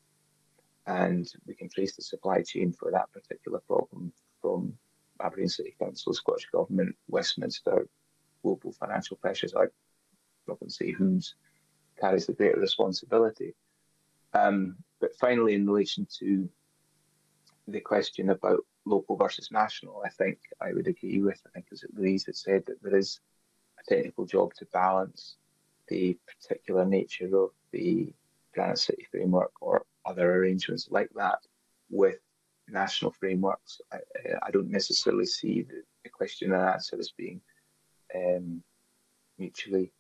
And we can trace the supply chain for that particular problem from Aberdeen City Council, Scottish Government, Westminster, global financial pressures. I'm not going to say who's carries the greater responsibility. Um, but finally, in relation to the question about local versus national, I think I would agree with, I think as Louise had said, that there is a technical job to balance the particular nature of the Granite City framework or other arrangements like that with national frameworks. I, I don't necessarily see the, the question and answer as being um, mutually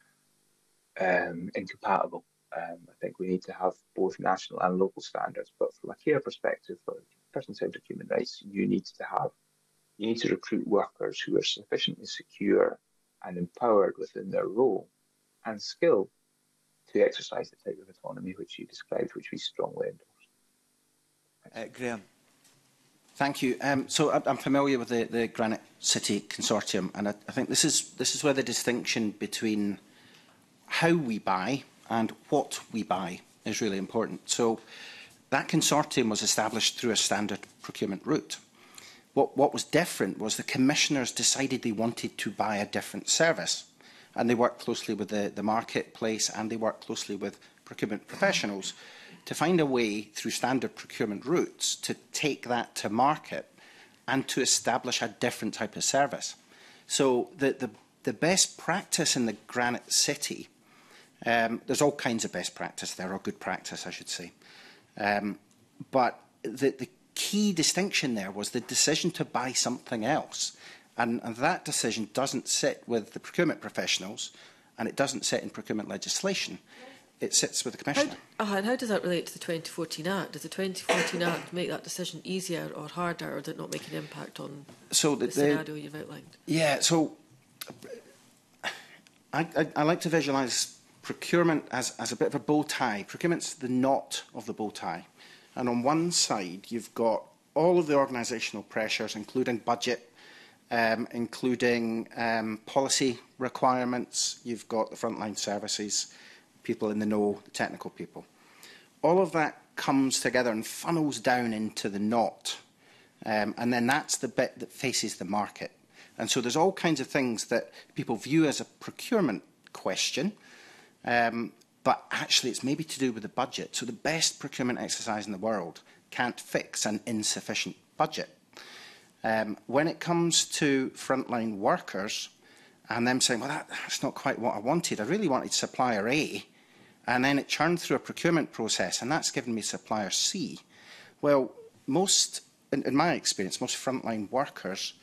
um, incompatible. Um, I think we need to have both national and local standards, but from a care perspective, for person-centred human rights, you need to have, you need to recruit workers who are sufficiently secure and empowered within their role and skill to exercise the type of autonomy which you described, which we strongly endorse.
Uh, Graham.
Thank you. Um, so I'm familiar with the, the Granite City Consortium, and I, I think this is this is where the distinction between how we buy and what we buy is really important. So that consortium was established through a standard procurement route. What, what was different was the commissioners decided they wanted to buy a different service, and they worked closely with the, the marketplace, and they worked closely with procurement professionals to find a way through standard procurement routes to take that to market and to establish a different type of service. So the, the, the best practice in the Granite City, um, there's all kinds of best practice there, or good practice, I should say. Um, but the, the key distinction there was the decision to buy something else. And, and that decision doesn't sit with the procurement professionals, and it doesn't sit in procurement legislation. It sits with the Commissioner.
How, uh, and how does that relate to the twenty fourteen Act? Does the twenty fourteen Act make that decision easier or harder, or did it not make an impact on
so the,
the scenario you've outlined?
Yeah, so I, I, I like to visualise procurement as, as a bit of a bow tie. Procurement's the knot of the bow tie. And on one side, you've got all of the organisational pressures, including budget, um, including um, policy requirements. You've got the frontline services, people in the know, the technical people. All of that comes together and funnels down into the knot. Um, and then that's the bit that faces the market. And so there's all kinds of things that people view as a procurement question, um, but actually it's maybe to do with the budget. So the best procurement exercise in the world can't fix an insufficient budget. Um, when it comes to frontline workers, and them saying, well, that, that's not quite what I wanted. I really wanted supplier A, and then it churned through a procurement process, and that's given me supplier C. Well, most, in, in my experience, most frontline workers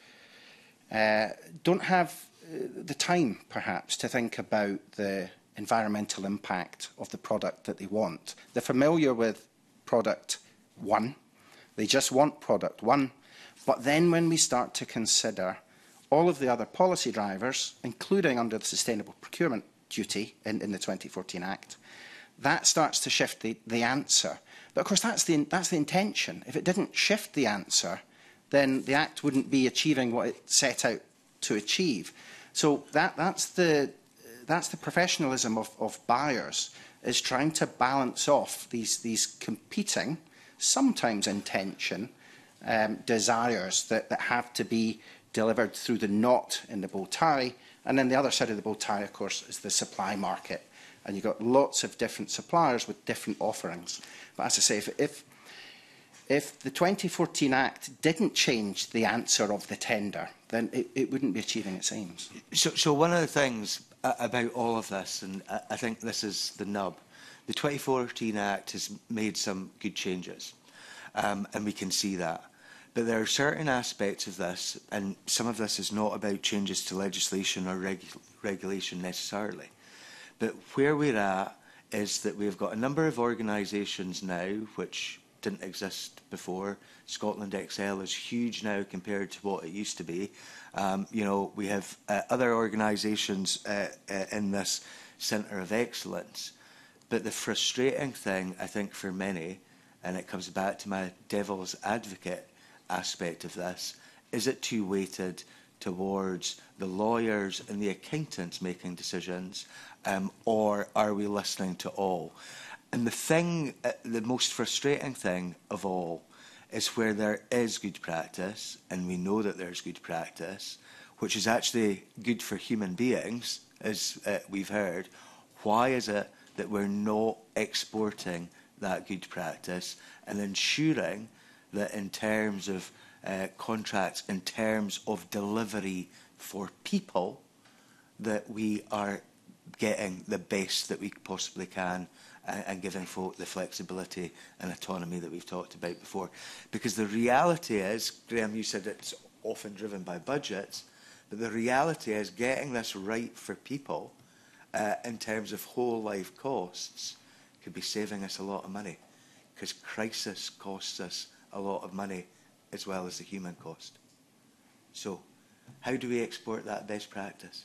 uh, don't have uh, the time, perhaps, to think about the environmental impact of the product that they want. They're familiar with product one. They just want product one. But then when we start to consider all of the other policy drivers, including under the Sustainable Procurement Duty in, in the twenty fourteen Act, that starts to shift the, the answer. But of course, that's the, that's the intention. If it didn't shift the answer, then the Act wouldn't be achieving what it set out to achieve. So that, that's, the, that's the professionalism of, of buyers, is trying to balance off these, these competing, sometimes in tension, um, desires that, that have to be delivered through the knot in the bow tie. And then the other side of the bow tie, of course, is the supply market. And you've got lots of different suppliers with different offerings. But as I say, if, if, if the twenty fourteen Act didn't change the answer of the tender, then it, it wouldn't be achieving its aims.
So, so one of the things about all of this, and I, I think this is the nub, the twenty fourteen Act has made some good changes, um, and we can see that. But there are certain aspects of this, and some of this is not about changes to legislation or regu regulation necessarily. But where we're at is that we've got a number of organisations now which didn't exist before. Scotland Excel is huge now compared to what it used to be. Um, you know, we have uh, other organisations uh, uh, in this centre of excellence. But the frustrating thing, I think, for many and it comes back to my devil's advocate aspect of this, is it too weighted towards the lawyers and the accountants making decisions, um, or are we listening to all? And the thing, uh, the most frustrating thing of all, is where there is good practice, and we know that there's good practice, which is actually good for human beings, as uh, we've heard. Why is it that we're not exporting that good practice and ensuring that in terms of uh, contracts, in terms of delivery for people, that we are getting the best that we possibly can, and, and giving folk the flexibility and autonomy that we've talked about before? Because the reality is, Graham, you said it's often driven by budgets, but the reality is getting this right for people uh, in terms of whole life costs could be saving us a lot of money, because crisis costs us a lot of money as well as the human cost. So how do we export that best practice?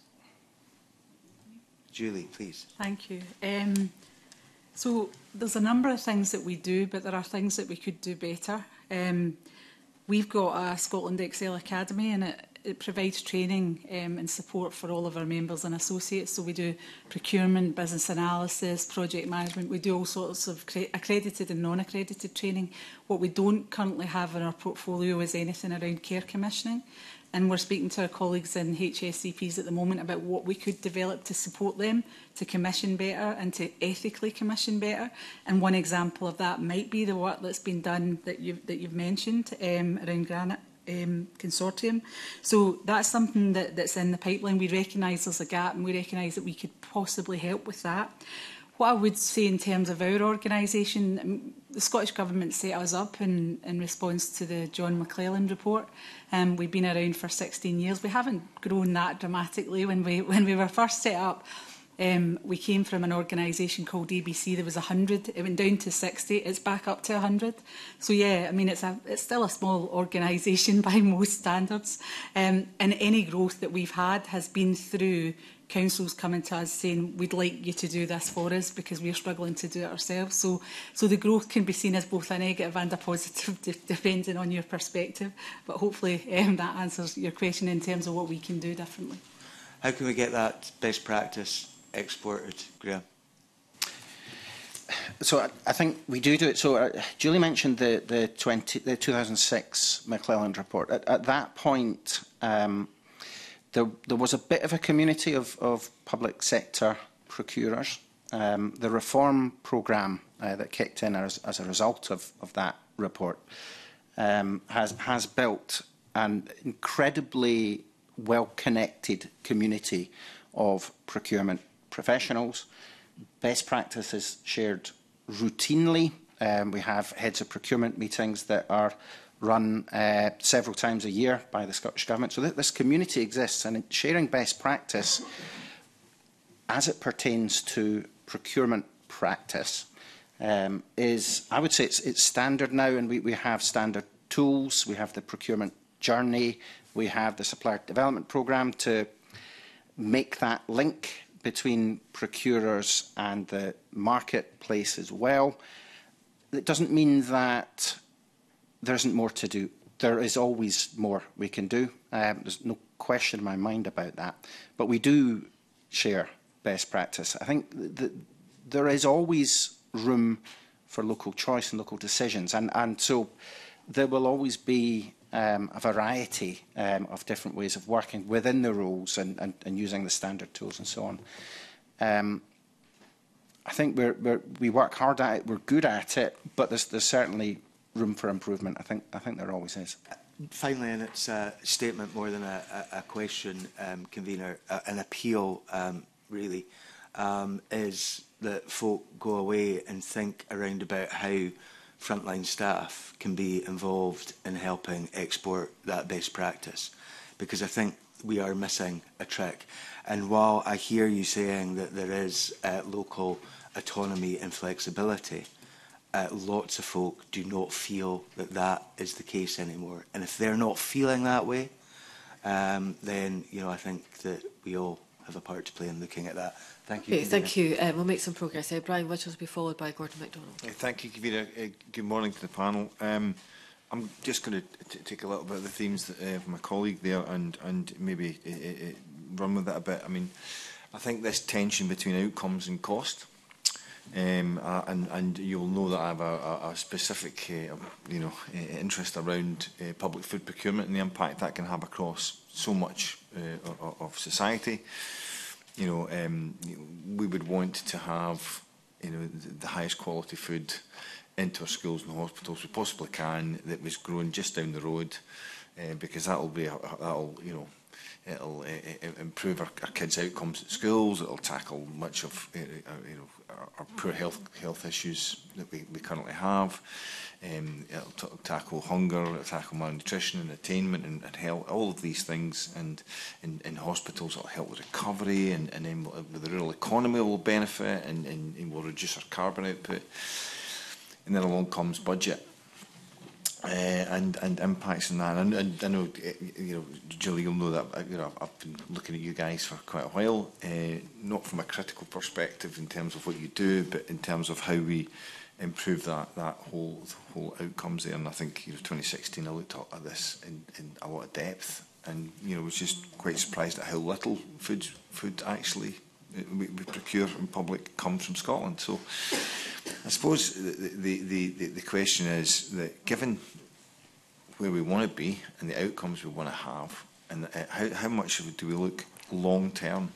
Julie, please.
Thank you. Um, so there's a number of things that we do, but there are things that we could do better. Um, we've got a Scotland Excel Academy, and it, it provides training um, and support for all of our members and associates. So we do procurement, business analysis, project management. We do all sorts of accredited and non-accredited training. What we don't currently have in our portfolio is anything around care commissioning. And we're speaking to our colleagues in H S C Ps at the moment about what we could develop to support them to commission better and to ethically commission better. And one example of that might be the work that's been done that you've, that you've mentioned um, around Granite um, Consortium. So that's something that, that's in the pipeline. We recognise there's a gap, and we recognise that we could possibly help with that. What I would say in terms of our organisation, the Scottish Government set us up in, in response to the John McClelland report. Um, we've been around for sixteen years. We haven't grown that dramatically. When we, when we were first set up, um, we came from an organisation called A B C. There was one hundred. It went down to sixty. It's back up to one hundred. So, yeah, I mean, it's, a, it's still a small organisation by most standards. Um, and any growth that we've had has been through councils coming to us saying, we'd like you to do this for us because we're struggling to do it ourselves. So, so the growth can be seen as both a negative and a positive, depending on your perspective. But hopefully um, that answers your question in terms of what we can do differently.
How can we get that best practice exported, Graham?
So I, I think we do do it. So uh, Julie mentioned the, the, twenty, the two thousand six McClelland report. At, at that point, um, There, there was a bit of a community of, of public sector procurers. Um, the reform programme uh, that kicked in as, as a result of, of that report um, has, has built an incredibly well-connected community of procurement professionals. Best practices shared routinely. Um, we have heads of procurement meetings that are run uh, several times a year by the Scottish Government. So th this community exists, and sharing best practice as it pertains to procurement practice um, is, I would say, it's, it's standard now, and we, we have standard tools. We have the procurement journey. We have the supplier development programme to make that link between procurers and the marketplace as well. It doesn't mean that there isn't more to do. There is always more we can do. Um, there's no question in my mind about that. But we do share best practice. I think that there is always room for local choice and local decisions. And, and so there will always be um, a variety um, of different ways of working within the rules and, and, and using the standard tools and so on. Um, I think we're, we're, we work hard at it, we're good at it, but there's, there's certainly room for improvement. I think, I think there always is.
Finally, and it's a statement more than a, a, a question, um, convener, uh, an appeal, um, really, um, is that folk go away and think around about how frontline staff can be involved in helping export that best practice, because I think we are missing a trick. And while I hear you saying that there is uh, local autonomy and flexibility, uh, lots of folk do not feel that that is the case anymore. And if they're not feeling that way, um, then you know I think that we all have a part to play in looking at that. Thank you.
Okay, thank you. Um, we'll make some progress. Uh, Brian Whittles will be followed by Gordon MacDonald.
Uh, thank you, Kavita. Uh, good morning to the panel. Um, I'm just going to take a little bit of the themes that, uh, of my colleague there and, and maybe uh, uh, run with it a bit. I mean, I think this tension between outcomes and cost, um, uh, and, and you'll know that I have a, a, a specific uh, you know, uh, interest around uh, public food procurement and the impact that can have across so much uh, of, of society. You know, um, we would want to have, you know, the, the highest quality food into our schools and hospitals we possibly can, that was grown just down the road, uh, because that'll be a, that'll you know it'll uh, improve our, our kids' outcomes at schools. It'll tackle much of uh, you know our, our poor health health issues that we, we currently have. Um, it'll t tackle hunger, it'll tackle malnutrition and attainment and, and health, all of these things. And in, in hospitals, it'll help with recovery, and, and then with the rural economy will benefit, and, and, and will reduce our carbon output. And then along comes budget uh, and and impacts on that. And, and I know, you know, Julie, you'll know that you know I've been looking at you guys for quite a while, uh, not from a critical perspective in terms of what you do, but in terms of how we improve that that whole whole outcomes there. And I think, you know, twenty sixteen I looked at this in, in a lot of depth, and you know was just quite surprised at how little food food actually we, we procure in public comes from Scotland. So I suppose the, the, the, the question is that, given where we want to be and the outcomes we want to have, and how, how much do we look long term,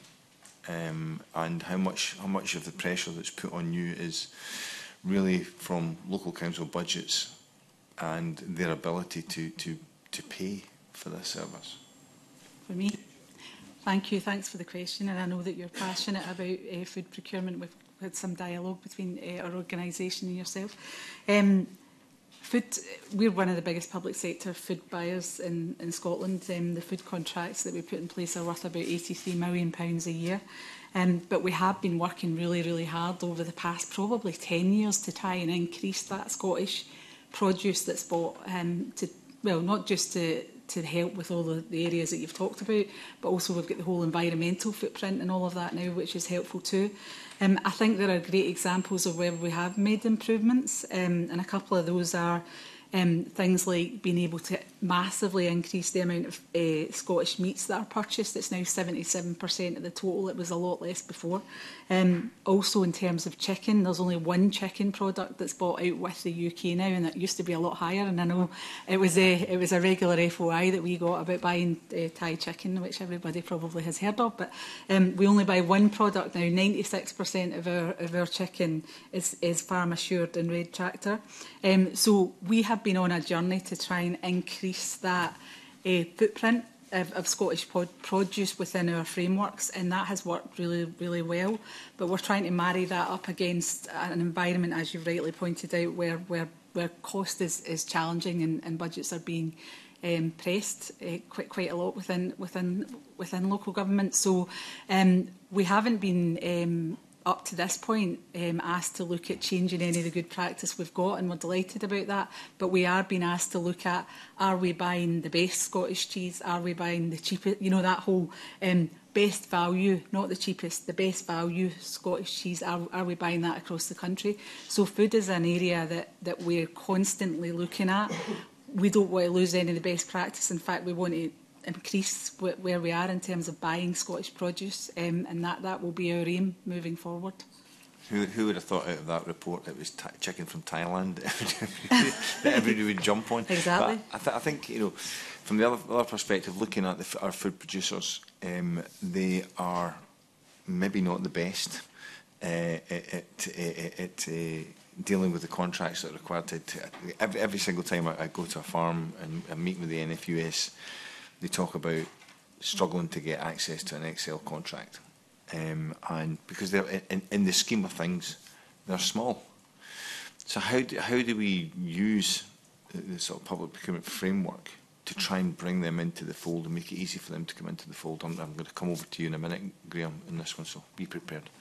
um, and how much how much of the pressure that's put on you is really from local council budgets and their ability to, to, to pay for this service?
For me, thank you. Thanks for the question. And I know that you're passionate about uh, food procurement. We've had some dialogue between uh, our organisation and yourself. Um, food, we're one of the biggest public sector food buyers in, in Scotland. Um, the food contracts that we put in place are worth about eighty-three million pounds a year. Um, but we have been working really, really hard over the past probably ten years to try and increase that Scottish produce that's bought, um, to, well, not just to, to help with all the, the areas that you've talked about, but also we've got the whole environmental footprint and all of that now, which is helpful too. Um, I think there are great examples of where we have made improvements, um, and a couple of those are Um, things like being able to massively increase the amount of uh, Scottish meats that are purchased. It's now seventy-seven percent of the total. It was a lot less before. Um, also, in terms of chicken, there's only one chicken product that's bought out with the U K now, and that used to be a lot higher. And I know it was a, it was a regular F O I that we got about buying uh, Thai chicken, which everybody probably has heard of. But um, we only buy one product now. ninety-six percent of our, of our chicken is, is farm assured and red tractor. Um, so we have been on a journey to try and increase that uh, footprint of, of Scottish pod produce within our frameworks, and that has worked really, really well. But we're trying to marry that up against an environment, as you've rightly pointed out, where where, where cost is, is challenging, and, and budgets are being um, pressed uh, quite quite a lot within within within local government. So um, we haven't been Um, up to this point um, asked to look at changing any of the good practice we've got, and we're delighted about that. But we are being asked to look at, are we buying the best Scottish cheese? Are we buying the cheapest? You know, that whole um, best value, not the cheapest, the best value Scottish cheese. Are, are we buying that across the country? So food is an area that, that we're constantly looking at. We don't want to lose any of the best practice. In fact, we want to increase where we are in terms of buying Scottish produce, um, and that, that will be our aim moving forward.
Who, who would have thought out of that report it was chicken from Thailand that everybody would jump on?
Exactly.
But I, th I think, you know, from the other, other perspective, looking at the, our food producers, um, they are maybe not the best uh, at, at, at uh, dealing with the contracts that are required to, to every, every single time I, I go to a farm and, and meet with the N F U S, they talk about struggling to get access to an Excel contract, um, and because they're in, in the scheme of things, they're small. So how do, how do we use the, the sort of public procurement framework to try and bring them into the fold and make it easy for them to come into the fold. I'm, I'm going to come over to you in a minute, Graham, in this one, so be prepared.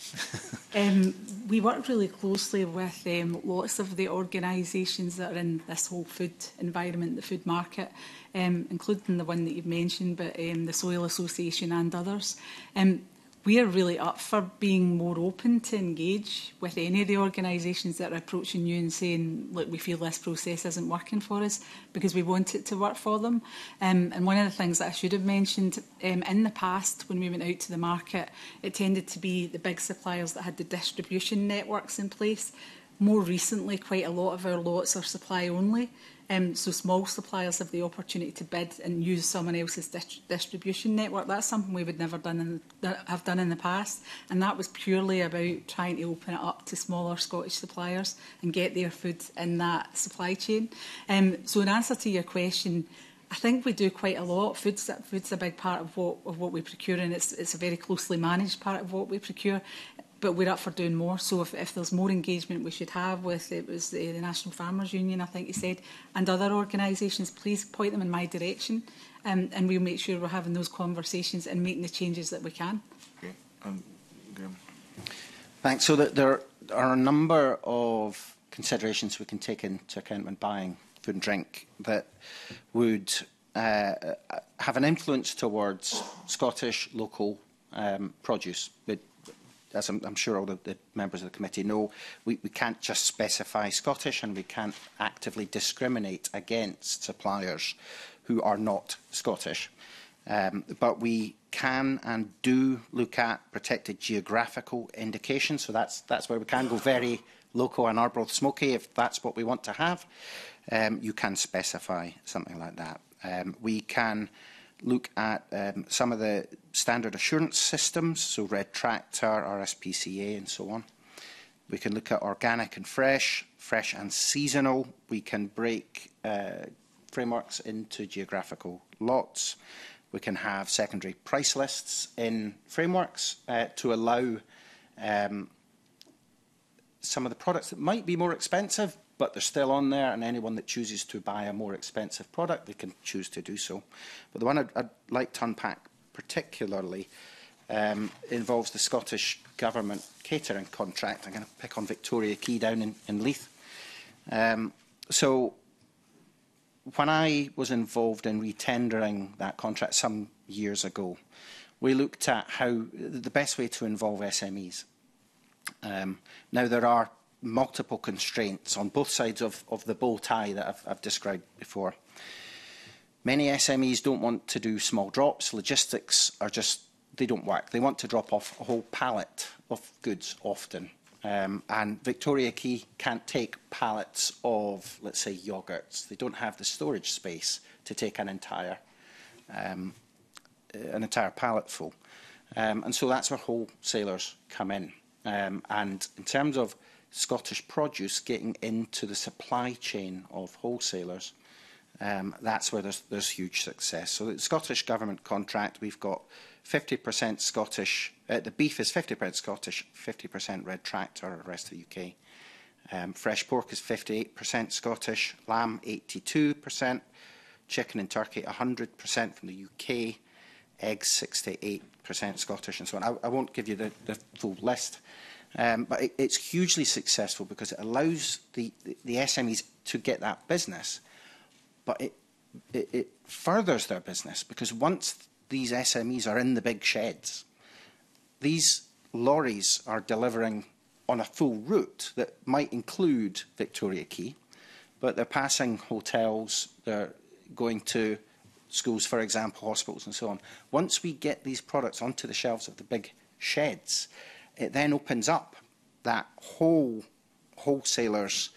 um, we work really closely with um, lots of the organisations that are in this whole food environment, the food market, um, including the one that you've mentioned, but um, the Soil Association and others. Um, We are really up for being more open to engage with any of the organisations that are approaching you and saying, look, we feel this process isn't working for us, because we want it to work for them. Um, and one of the things that I should have mentioned, um, in the past, when we went out to the market, it tended to be the big suppliers that had the distribution networks in place. More recently, quite a lot of our lots are supply only. Um, so small suppliers have the opportunity to bid and use someone else's dist distribution network. That's something we would never done in the, have done in the past, and that was purely about trying to open it up to smaller Scottish suppliers and get their food in that supply chain. Um, so in answer to your question, I think we do quite a lot. Food's, food's a big part of what, of what we procure, and it's, it's a very closely managed part of what we procure. But we're up for doing more. So if, if there's more engagement we should have with, it was the, the National Farmers Union, I think you said, and other organisations, please point them in my direction, um, and we'll make sure we're having those conversations and making the changes that we can.
Okay. Um, Graham.
Thanks. So that there are a number of considerations we can take into account when buying food and drink that would uh, have an influence towards Scottish local um, produce. But as I'm, I'm sure all the, the members of the committee know, we, we can't just specify Scottish, and we can't actively discriminate against suppliers who are not Scottish. Um, but we can and do look at protected geographical indications, so that's, that's where we can go very local and Arbroath smoky if that's what we want to have. Um, you can specify something like that. Um, we can look at um, some of the standard assurance systems, so Red Tractor, R S P C A and so on. We can look at organic and fresh, fresh and seasonal. We can break uh, frameworks into geographical lots. We can have secondary price lists in frameworks uh, to allow um, some of the products that might be more expensive, but they're still on there, and anyone that chooses to buy a more expensive product, they can choose to do so. But the one I'd, I'd like to unpack particularly um, involves the Scottish Government catering contract. I'm going to pick on Victoria Quay down in, in Leith. Um, so when I was involved in retendering that contract some years ago, we looked at how the best way to involve S M Es. Um, now, there are multiple constraints on both sides of, of the bow tie that I've, I've described before. Many S M Es don't want to do small drops. Logistics are just, they don't work. They want to drop off a whole pallet of goods often. Um, and Victoria Quay can't take pallets of, let's say, yogurts. They don't have the storage space to take an entire, um, an entire pallet full. Um, and so that's where wholesalers come in. Um, and in terms of Scottish produce getting into the supply chain of wholesalers, um, that's where there's, there's huge success. So the Scottish Government contract, we've got fifty percent Scottish, uh, the beef is fifty percent Scottish, fifty percent Red Tractor, the rest of the U K. Um, fresh pork is fifty-eight percent Scottish, lamb eighty-two percent, chicken and turkey one hundred percent from the U K, eggs sixty-eight percent Scottish and so on. I, I won't give you the, the full list. Um, but it, it's hugely successful because it allows the, the, the S M Es to get that business, but it, it, it furthers their business because once these S M Es are in the big sheds, these lorries are delivering on a full route that might include Victoria Quay, but they're passing hotels, they're going to schools, for example, hospitals and so on. Once we get these products onto the shelves of the big sheds, it then opens up that whole wholesalers'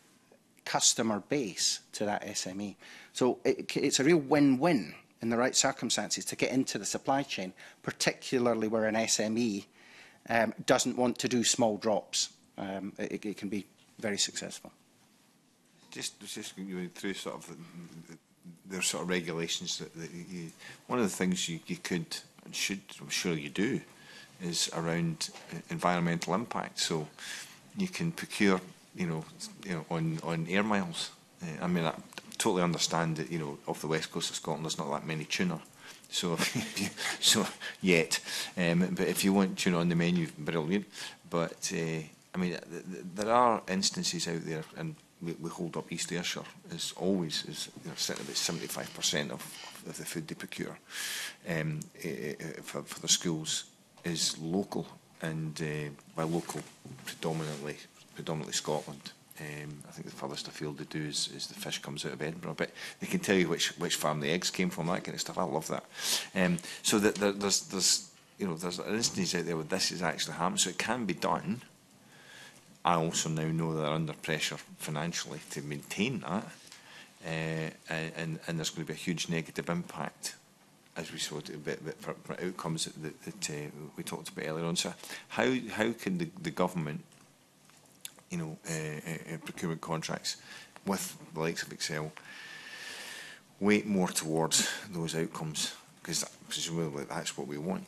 customer base to that S M E. So it, it's a real win-win in the right circumstances to get into the supply chain, particularly where an S M E um, doesn't want to do small drops. Um, it, it can be very successful.
Just, just going through sort of the, the, there's sort of regulations that, that you, one of the things you, you could and should, I'm sure you do, is around environmental impact. So you can procure, you know, you know, on on air miles. Uh, I mean, I'm totally understand that, you know, off the west coast of Scotland, there's not that many tuna. So, so yet, um, but if you want tuna on the menu, brilliant. But uh, I mean, th th there are instances out there, and we, we hold up East Ayrshire as always is, you know, sitting about seventy-five percent of, of the food they procure um, uh, for, for the schools is local, and uh, by local, predominantly, predominantly Scotland. Um, I think the furthest afield they do is, is the fish comes out of Edinburgh, but they can tell you which which farm the eggs came from, that kind of stuff. I love that. Um, so that there, there's there's you know there's instances out there where this is actually happening, so it can be done. I also now know that they're under pressure financially to maintain that, uh, and and there's going to be a huge negative impact, as we saw, for, for outcomes that, that, that uh, we talked about earlier on. So how how can the, the government, you know, uh, uh, procurement contracts with the likes of Excel weight more towards those outcomes? Because presumably that's what we want.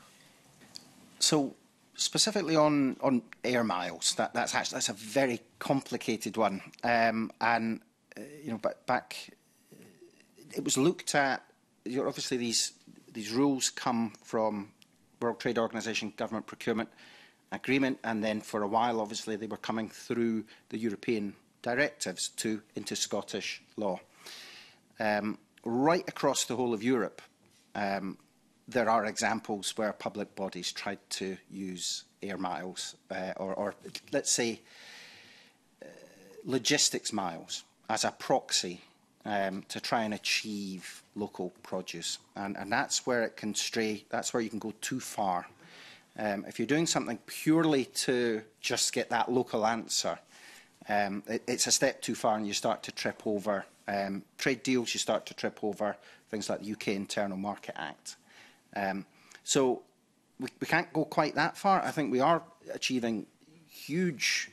So specifically on on air miles, that that's actually that's a very complicated one, um, and uh, you know, but back it was looked at. You know, obviously these these rules come from World Trade Organization government procurement agreement, and then for a while, obviously, they were coming through the European directives to into Scottish law. Um, right across the whole of Europe, um, there are examples where public bodies tried to use air miles, uh, or, or let's say, uh, logistics miles as a proxy um, to try and achieve local produce, and, and that's where it can stray. That's where you can go too far. Um, if you're doing something purely to just get that local answer, um, it, it's a step too far, and you start to trip over um, trade deals, you start to trip over things like the U K Internal Market Act. Um, so we, we can't go quite that far. I think we are achieving huge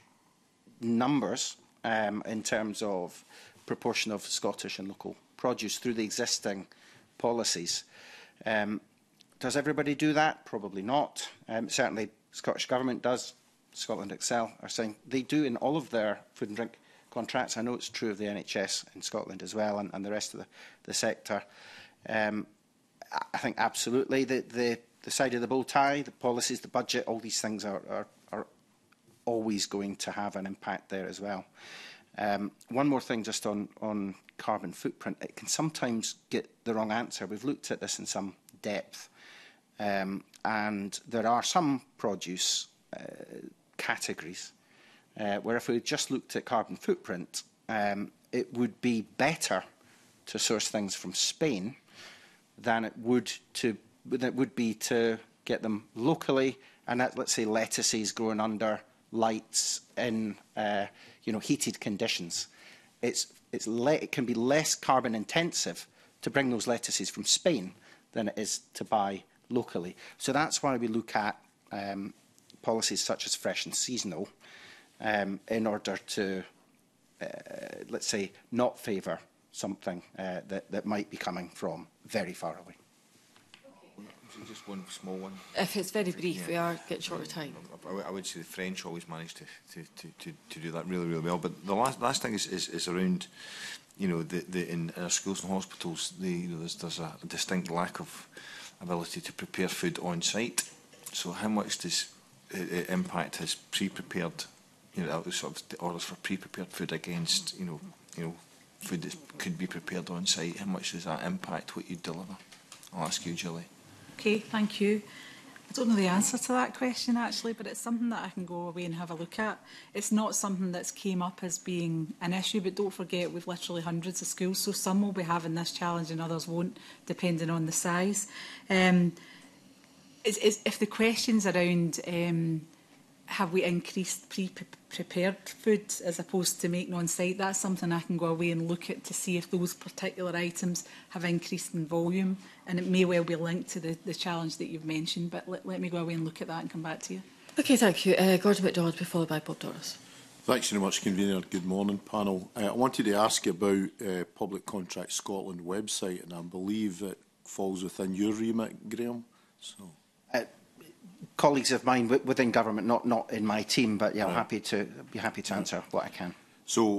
numbers um, in terms of proportion of Scottish and local produce through the existing policies. Um, Does everybody do that? Probably not. Um, certainly, Scottish Government does. Scotland Excel are saying they do in all of their food and drink contracts. I know it's true of the N H S in Scotland as well, and, and the rest of the, the sector. Um, I think absolutely the, the, the side of the bow tie, the policies, the budget, all these things are, are, are always going to have an impact there as well. Um, one more thing just on, on carbon footprint. It can sometimes get the wrong answer. We've looked at this in some depth. Um, and there are some produce uh, categories uh, where if we just looked at carbon footprint, um, it would be better to source things from Spain than it would to than it would be to get them locally. And that, let's say, lettuces growing under lights in uh, you know heated conditions. It's it's le it can be less carbon intensive to bring those lettuces from Spain than it is to buy locally. So that's why we look at um, policies such as fresh and seasonal um, in order to, uh, let's say, not favour something uh, that, that might be coming from very far away.
Just one small one.
If it's very brief,
yeah.
we are getting short of time.
I, I would say the French always manage to, to, to, to, to do that really, really well. But the last, last thing is, is, is around, you know, the, the, in our schools and hospitals, the, you know, there's, there's a distinct lack of ability to prepare food on site. So how much does it impact has pre-prepared, you know, sort of orders for pre-prepared food against, you know, you know, food that could be prepared on site? How much does that impact what you deliver? I'll ask you, Julie.
Okay, thank you. I don't know the answer to that question, actually, but it's something that I can go away and have a look at. It's not something that's came up as being an issue, but don't forget we've literally hundreds of schools, so some will be having this challenge and others won't, depending on the size. Um, is, is, if the question's around um, have we increased pre-prepared food as opposed to making on site, that's something I can go away and look at to see if those particular items have increased in volume, and it may well be linked to the, the challenge that you've mentioned, but let, let me go away and look at that and come back to you.
Okay, thank you. Uh, Gordon MacDonald will be followed by Bob Doris.
Thanks very much, Convener. Good morning, panel. Uh, I wanted to ask you about uh, Public Contract Scotland website, and I believe it falls within your remit, Graham. So.
Uh, colleagues of mine within government, not not in my team, but yeah, I'm
right.
happy to be happy to answer what I can.
So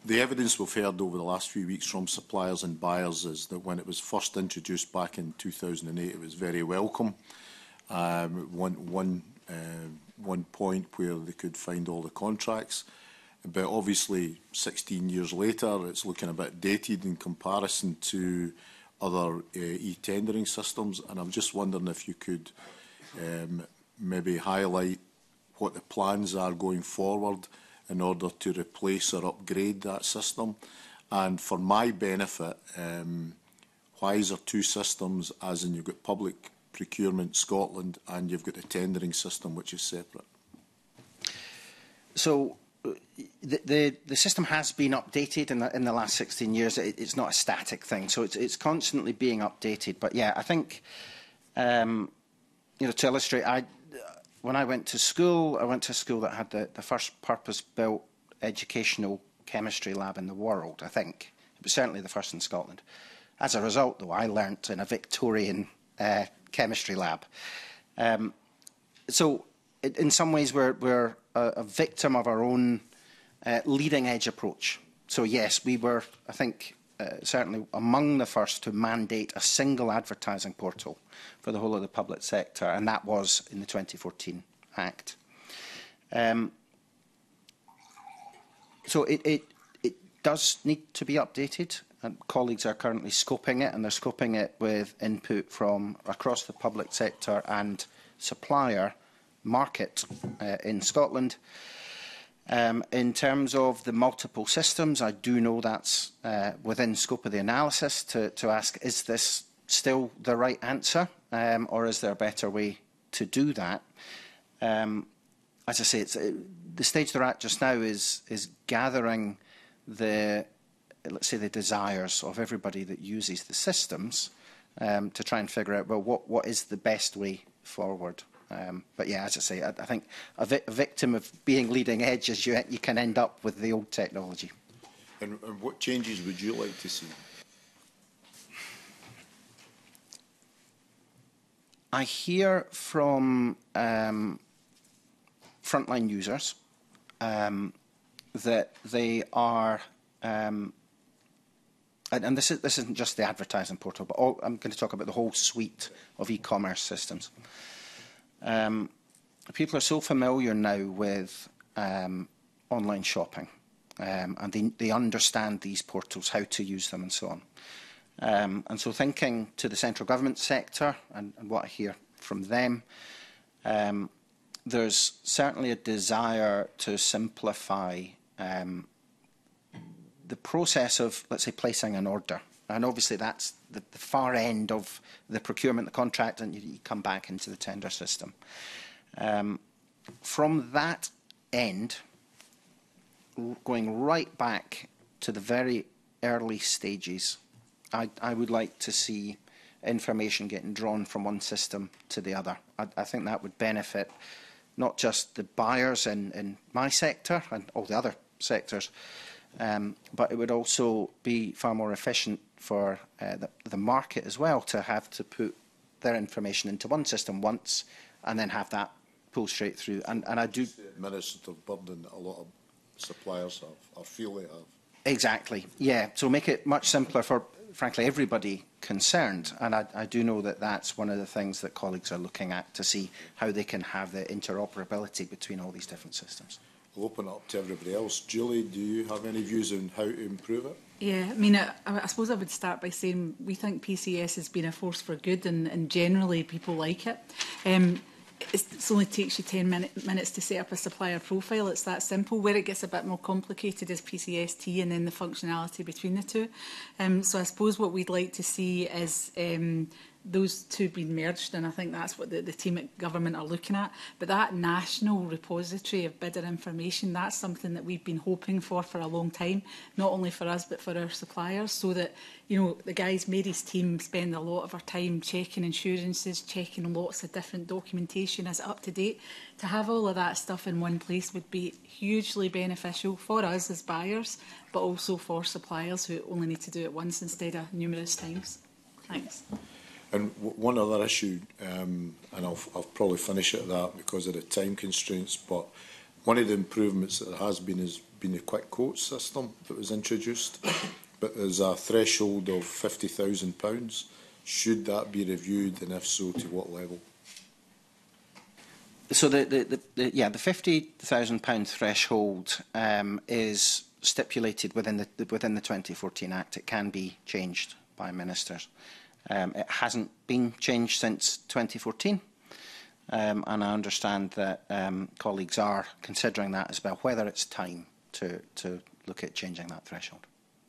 the evidence we've heard over the last few weeks from suppliers and buyers is that when it was first introduced back in two thousand eight, it was very welcome. Um, one, one, uh, one point where they could find all the contracts. But obviously, sixteen years later, it's looking a bit dated in comparison to other uh, e-tendering systems. And I'm just wondering if you could um, maybe highlight what the plans are going forward in order to replace or upgrade that system. And for my benefit, um, why is there two systems, as in you've got Public Procurement Scotland and you've got the tendering system, which is separate?
So the, the, the system has been updated in the, in the last sixteen years. It, it's not a static thing, so it's, it's constantly being updated. But yeah, I think, um, you know, to illustrate, I, when I went to school, I went to a school that had the, the first purpose-built educational chemistry lab in the world, I think. It was certainly the first in Scotland. As a result, though, I learnt in a Victorian uh, chemistry lab. Um, so, it, in some ways, we're, we're a, a victim of our own uh, leading-edge approach. So, yes, we were, I think, uh, certainly among the first to mandate a single advertising portal for the whole of the public sector, and that was in the twenty fourteen Act. Um, so it, it, it does need to be updated, and colleagues are currently scoping it, and they're scoping it with input from across the public sector and supplier market uh, in Scotland. Um, in terms of the multiple systems, I do know that's uh, within scope of the analysis to, to ask, is this still the right answer, um, or is there a better way to do that? Um, as I say, it's, uh, the stage they're at just now is, is gathering the, let's say, the desires of everybody that uses the systems um, to try and figure out, well, what, what is the best way forward? Um, but yeah, as I say, I, I think a, vi a victim of being leading edge is you, you can end up with the old technology.
And, and what changes would you like to see?
I hear from um, frontline users um, that they are, um, and, and this, is, this isn't just the advertising portal, but all, I'm going to talk about the whole suite of e-commerce systems. Um, people are so familiar now with um, online shopping, um, and they, they understand these portals, how to use them and so on. Um, and so thinking to the central government sector and, and what I hear from them, um, there's certainly a desire to simplify um, the process of, let's say, placing an order. And obviously that's the, the far end of the procurement, the contract, and you, you come back into the tender system. Um, from that end, going right back to the very early stages, I, I would like to see information getting drawn from one system to the other. I, I think that would benefit not just the buyers in, in my sector and all the other sectors, um, but it would also be far more efficient for uh, the, the market as well to have to put their information into one system once and then have that pull straight through. And, and I do...
It's the administrative burden that a lot of suppliers have, or feel they have.
Exactly, yeah. So make it much simpler for, frankly, everybody concerned. And I, I do know that that's one of the things that colleagues are looking at to see how they can have the interoperability between all these different systems.
We'll open it up to everybody else. Julie, do you have any views on how to improve it?
Yeah, I mean, I, I suppose I would start by saying we think P C S has been a force for good, and, and generally people like it. Um, It only takes you ten minute, minutes to set up a supplier profile. It's that simple. Where it gets a bit more complicated is P C S T and then the functionality between the two. Um, so I suppose what we'd like to see is um, those two being merged, and I think that's what the, the team at government are looking at. But that national repository of bidder information, that's something that we've been hoping for for a long time, not only for us but for our suppliers, so that, you know, the guys, Mary's team, spend a lot of our time checking insurances, checking lots of different documentation as up to date. To have all of that stuff in one place would be hugely beneficial for us as buyers, but also for suppliers who only need to do it once instead of numerous times. Thanks.
And w one other issue, um, and I'll, I'll probably finish at that because of the time constraints, but one of the improvements that there has been is been the quick quote system that was introduced, but there's a threshold of fifty thousand pounds. Should that be reviewed, and if so, to what level?
So the, the, the, the yeah the fifty thousand pound threshold um, is stipulated within the within the twenty fourteen Act. It can be changed by ministers. Um, it hasn't been changed since twenty fourteen, um, and I understand that um, colleagues are considering that as well, whether it's time to to look at changing that threshold.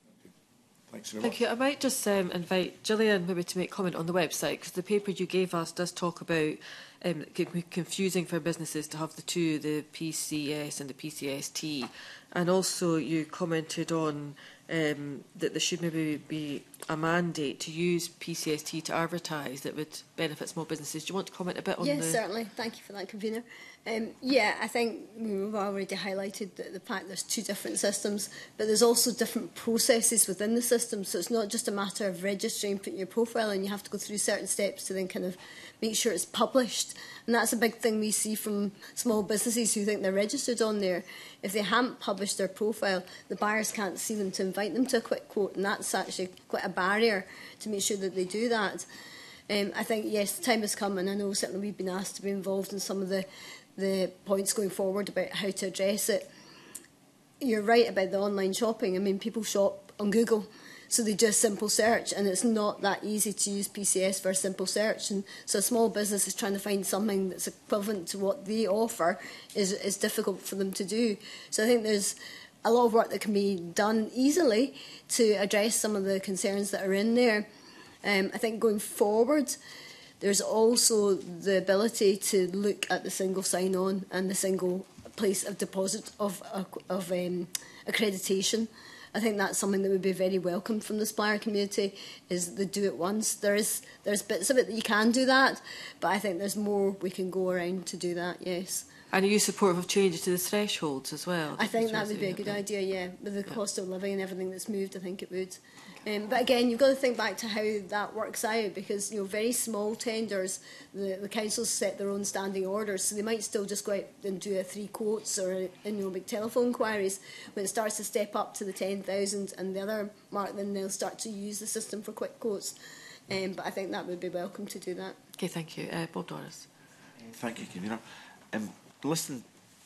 Thanks very
Thank
much.
you. I might just um, invite Gillian maybe to make comment on the website, because the paper you gave us does talk about um, it can be confusing for businesses to have the two, the P C S and the P C S T. And also you commented on um, that there should maybe be a mandate to use P C S T to advertise that would benefit small businesses. Do you want to comment a bit on
yes,
the...
Yes, certainly. Thank you for that, Convener. Um, yeah, I think we've already highlighted the, the fact there's two different systems, but there's also different processes within the system. So it's not just a matter of registering, putting your profile in. You have to go through certain steps to then kind of make sure it's published. And that's a big thing we see from small businesses who think they're registered on there. If they haven't published their profile, the buyers can't see them to invite them to a quick quote, and that's actually quite a barrier to make sure that they do that. Um, I think, yes, the time has come, and I know certainly we've been asked to be involved in some of the, the points going forward about how to address it. You're right about the online shopping. I mean, people shop on Google, so they do a simple search, and it's not that easy to use P C S for a simple search. And so a small business is trying to find something that's equivalent to what they offer is, is difficult for them to do. So I think there's a lot of work that can be done easily to address some of the concerns that are in there. Um, I think going forward, there's also the ability to look at the single sign-on and the single place of deposit of, of um, accreditation. I think that's something that would be very welcome from the supplier community, is the do it once. There is there's bits of it that you can do that, but I think there's more we can go around to do that, yes.
And are you supportive of changes to the thresholds as well?
I think that would be a good idea, yeah. With the cost of living and everything that's moved, I think it would. Um, but again, you've got to think back to how that works out, because you know very small tenders, the, the councils set their own standing orders, so they might still just go out and do a three quotes or a, you know big telephone inquiries. When it starts to step up to the ten thousand and the other mark, then they'll start to use the system for quick quotes. Um, but I think that would be welcome to do that.
Okay, thank you. Uh, Bob Doris.
Thank you, Convener. Um, listening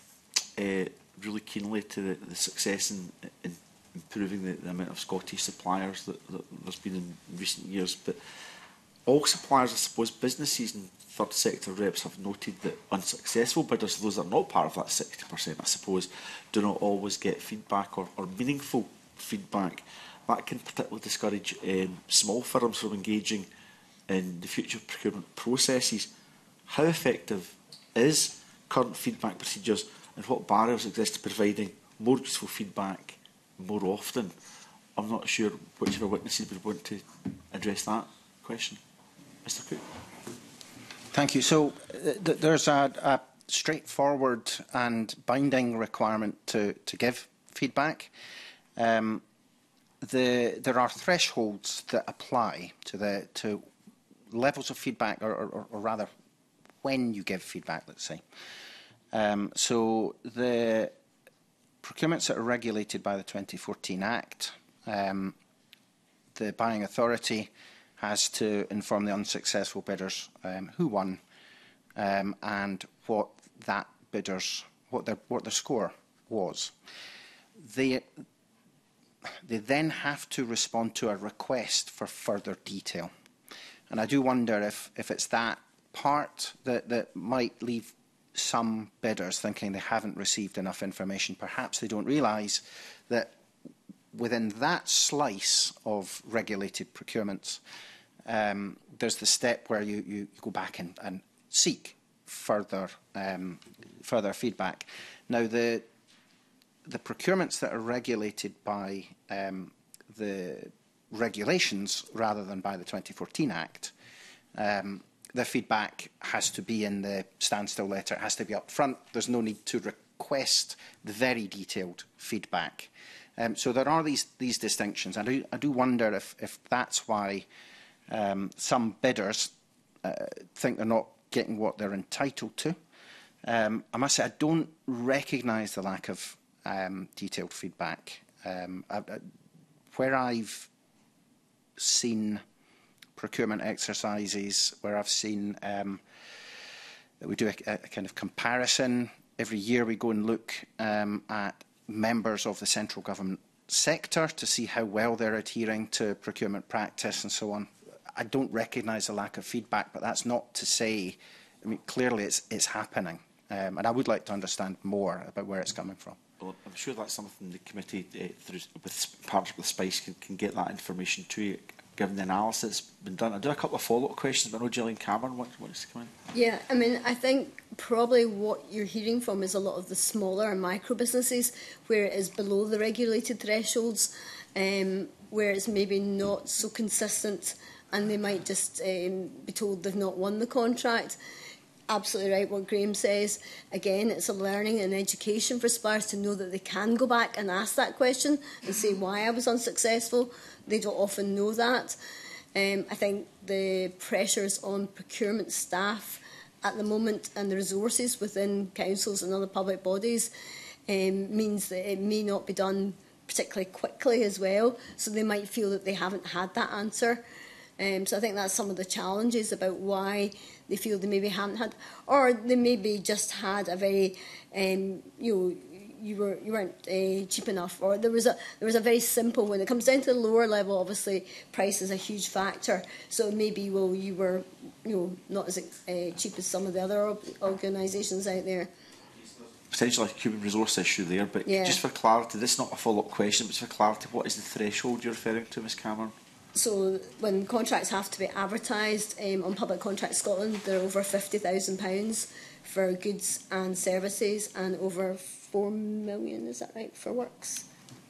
uh, really keenly to the, the success in, in improving the, the amount of Scottish suppliers that, that there's been in recent years, but all suppliers, I suppose, businesses and third sector reps have noted that unsuccessful bidders, those that are not part of that sixty percent, I suppose, do not always get feedback or, or meaningful feedback. That can particularly discourage um, small firms from engaging in the future procurement processes. How effective is current feedback procedures, and what barriers exist to providing more useful feedback more often? I'm not sure which of our witnesses would want to address that question. Mr Cook.
Thank you. So uh, th there's a, a straightforward and binding requirement to, to give feedback. Um, the, there are thresholds that apply to, the, to levels of feedback, or, or, or rather when you give feedback, let's say. Um, so the procurements that are regulated by the twenty fourteen Act, um, the buying authority has to inform the unsuccessful bidders um, who won um, and what that bidders, what their, what their score was. They, they then have to respond to a request for further detail. And I do wonder if, if it's that part that, that might leave some bidders thinking they haven't received enough information. Perhaps they don't realise that within that slice of regulated procurements, um, there's the step where you, you go back and, and seek further um, further feedback. Now, the the procurements that are regulated by um, the regulations rather than by the twenty fourteen Act, um, the feedback has to be in the standstill letter. It has to be up front. There's no need to request the very detailed feedback. Um, so there are these these distinctions. I do I do wonder if if that's why um, some bidders uh, think they're not getting what they're entitled to. Um, I must say I don't recognise the lack of um, detailed feedback. Um, I, I, where I've seen procurement exercises, where I've seen um, that we do a, a kind of comparison. Every year we go and look um, at members of the central government sector to see how well they're adhering to procurement practice and so on. I don't recognise a lack of feedback, but that's not to say, I mean, clearly it's, it's happening. Um, and I would like to understand more about where it's coming from.
Well, I'm sure that's something the committee, uh, through with partnership with Spice, can, can get that information to you, given the analysis that's been done. I do have a couple of follow-up questions, but I know Gillian Cameron wants, wants to come in.
Yeah, I mean, I think probably what you're hearing from is a lot of the smaller and micro businesses where it is below the regulated thresholds, um, where it's maybe not so consistent, and they might just um, be told they've not won the contract. Absolutely right what Graham says. Again, it's a learning and education for suppliers to know that they can go back and ask that question and say why I was unsuccessful. They don't often know that. Um, I think the pressures on procurement staff at the moment and the resources within councils and other public bodies um, means that it may not be done particularly quickly as well. So they might feel that they haven't had that answer. Um, so I think that's some of the challenges about why they feel they maybe haven't had, or they maybe just had a very, um, you know, you were you weren't uh, cheap enough, or there was a there was a very simple. When it comes down to the lower level, obviously price is a huge factor. So maybe well you were you know not as uh, cheap as some of the other organisations out there.
Potentially like a human resource issue there, but
yeah.
Just for clarity, this is not a follow-up question, but just for clarity, what is the threshold you're referring to, Miz Cameron?
So when contracts have to be advertised um, on Public Contracts Scotland, they're over fifty thousand pounds for goods and services, and over four million, is that right, for works?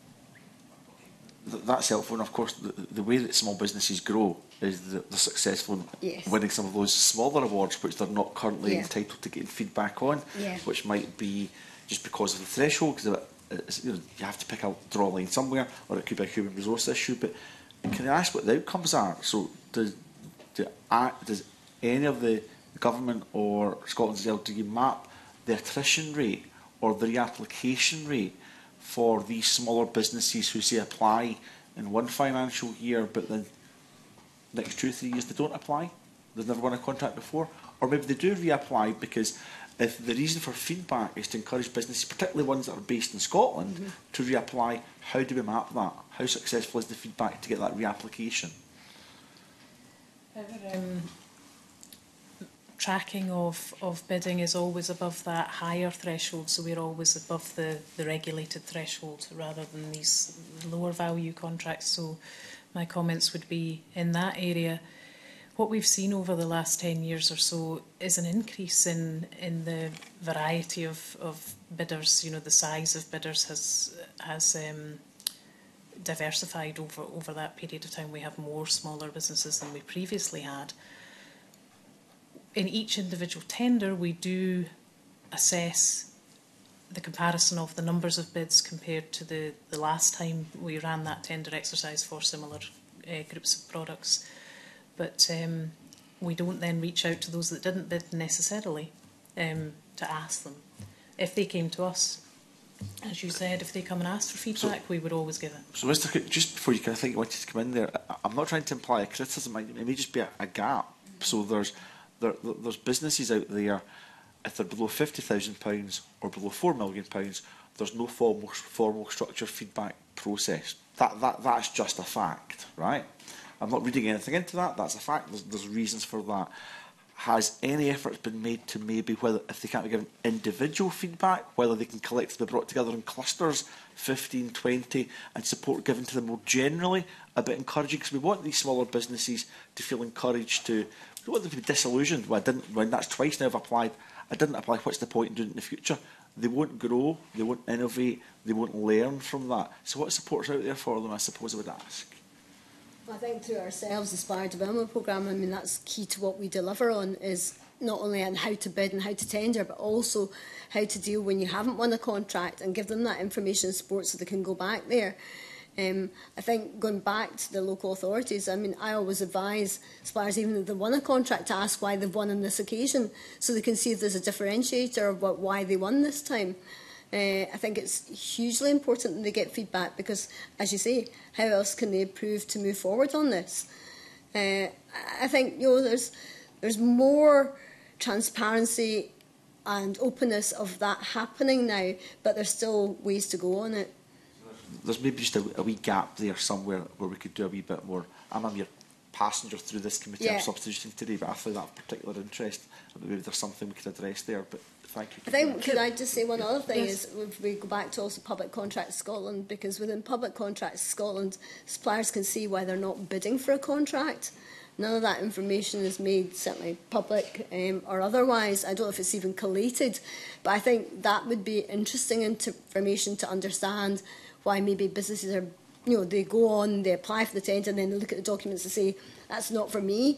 Th that's helpful, and of course the, the way that small businesses grow is that they're successful in
yes.
winning some of those smaller awards which they're not currently
yeah.
entitled to getting feedback on,
yeah.
which might be just because of the threshold, because you know, you have to pick a draw line somewhere, or it could be a human resource issue. But can I ask what the outcomes are? So does, do, uh, does any of the government or Scotland's L D map the attrition rate or the reapplication rate for these smaller businesses who say apply in one financial year but then next two or three years they don't apply? They've never won a contract before? Or maybe they do reapply because if the reason for feedback is to encourage businesses, particularly ones that are based in Scotland, mm-hmm. to reapply, how do we map that? How successful is the feedback to get that reapplication?
Our um, tracking of, of bidding is always above that higher threshold, so we're always above the, the regulated threshold rather than these lower value contracts. So my comments would be in that area. What we've seen over the last ten years or so is an increase in, in the variety of, of bidders. You know, the size of bidders has, has um, diversified over, over that period of time. We have more smaller businesses than we previously had. In each individual tender, we do assess the comparison of the numbers of bids compared to the, the last time we ran that tender exercise for similar uh, groups of products. But um, we don't then reach out to those that didn't bid necessarily um, to ask them. If they came to us, as you said, if they come and ask for feedback, so, we would always give it.
So, Mister Cook, just before you kind of think you wanted to come in there, I, I'm not trying to imply a criticism. It may just be a, a gap. So there's there, there's businesses out there, if they're below fifty thousand pounds or below four million pounds, there's no formal, formal structured feedback process. That, that, that's just a fact, right? I'm not reading anything into that. That's a fact. There's, there's reasons for that. Has any effort been made to maybe, whether if they can't be given individual feedback, whether they can collectively be brought together in clusters, fifteen, twenty, and support given to them more generally, a bit encouraging? Because we want these smaller businesses to feel encouraged to, we don't want them to be disillusioned. Well, I didn't, when that's twice now I've applied, I didn't apply, what's the point in doing it in the future? They won't grow, they won't innovate, they won't learn from that. So what support's out there for them, I suppose I would ask?
I think through ourselves, the Supplier Development Programme, I mean, that's key to what we deliver on, is not only on how to bid and how to tender, but also how to deal when you haven't won a contract and give them that information and support so they can go back there. Um, I think going back to the local authorities, I mean, I always advise suppliers, even if they won a contract, to ask why they've won on this occasion, so they can see if there's a differentiator of what, why they won this time. Uh, I think it's hugely important that they get feedback because, as you say, how else can they improve to move forward on this? Uh, I think you know there's there's more transparency and openness of that happening now, but there's still ways to go on it.
There's maybe just a, a wee gap there somewhere where we could do a wee bit more. I'm a mere passenger through this committee.
Yeah.
I'm substituting today, but I found that of particular interest. Maybe there's something we could address there. But thank you.
I think, could I just say one other thing
Yes.
is if we go back to also Public Contracts Scotland, because within Public Contracts Scotland, suppliers can see why they're not bidding for a contract. None of that information is made certainly public um, or otherwise. I don't know if it's even collated, but I think that would be interesting information to understand why maybe businesses are, you know, they go on, they apply for the tender, and then they look at the documents and say, that's not for me.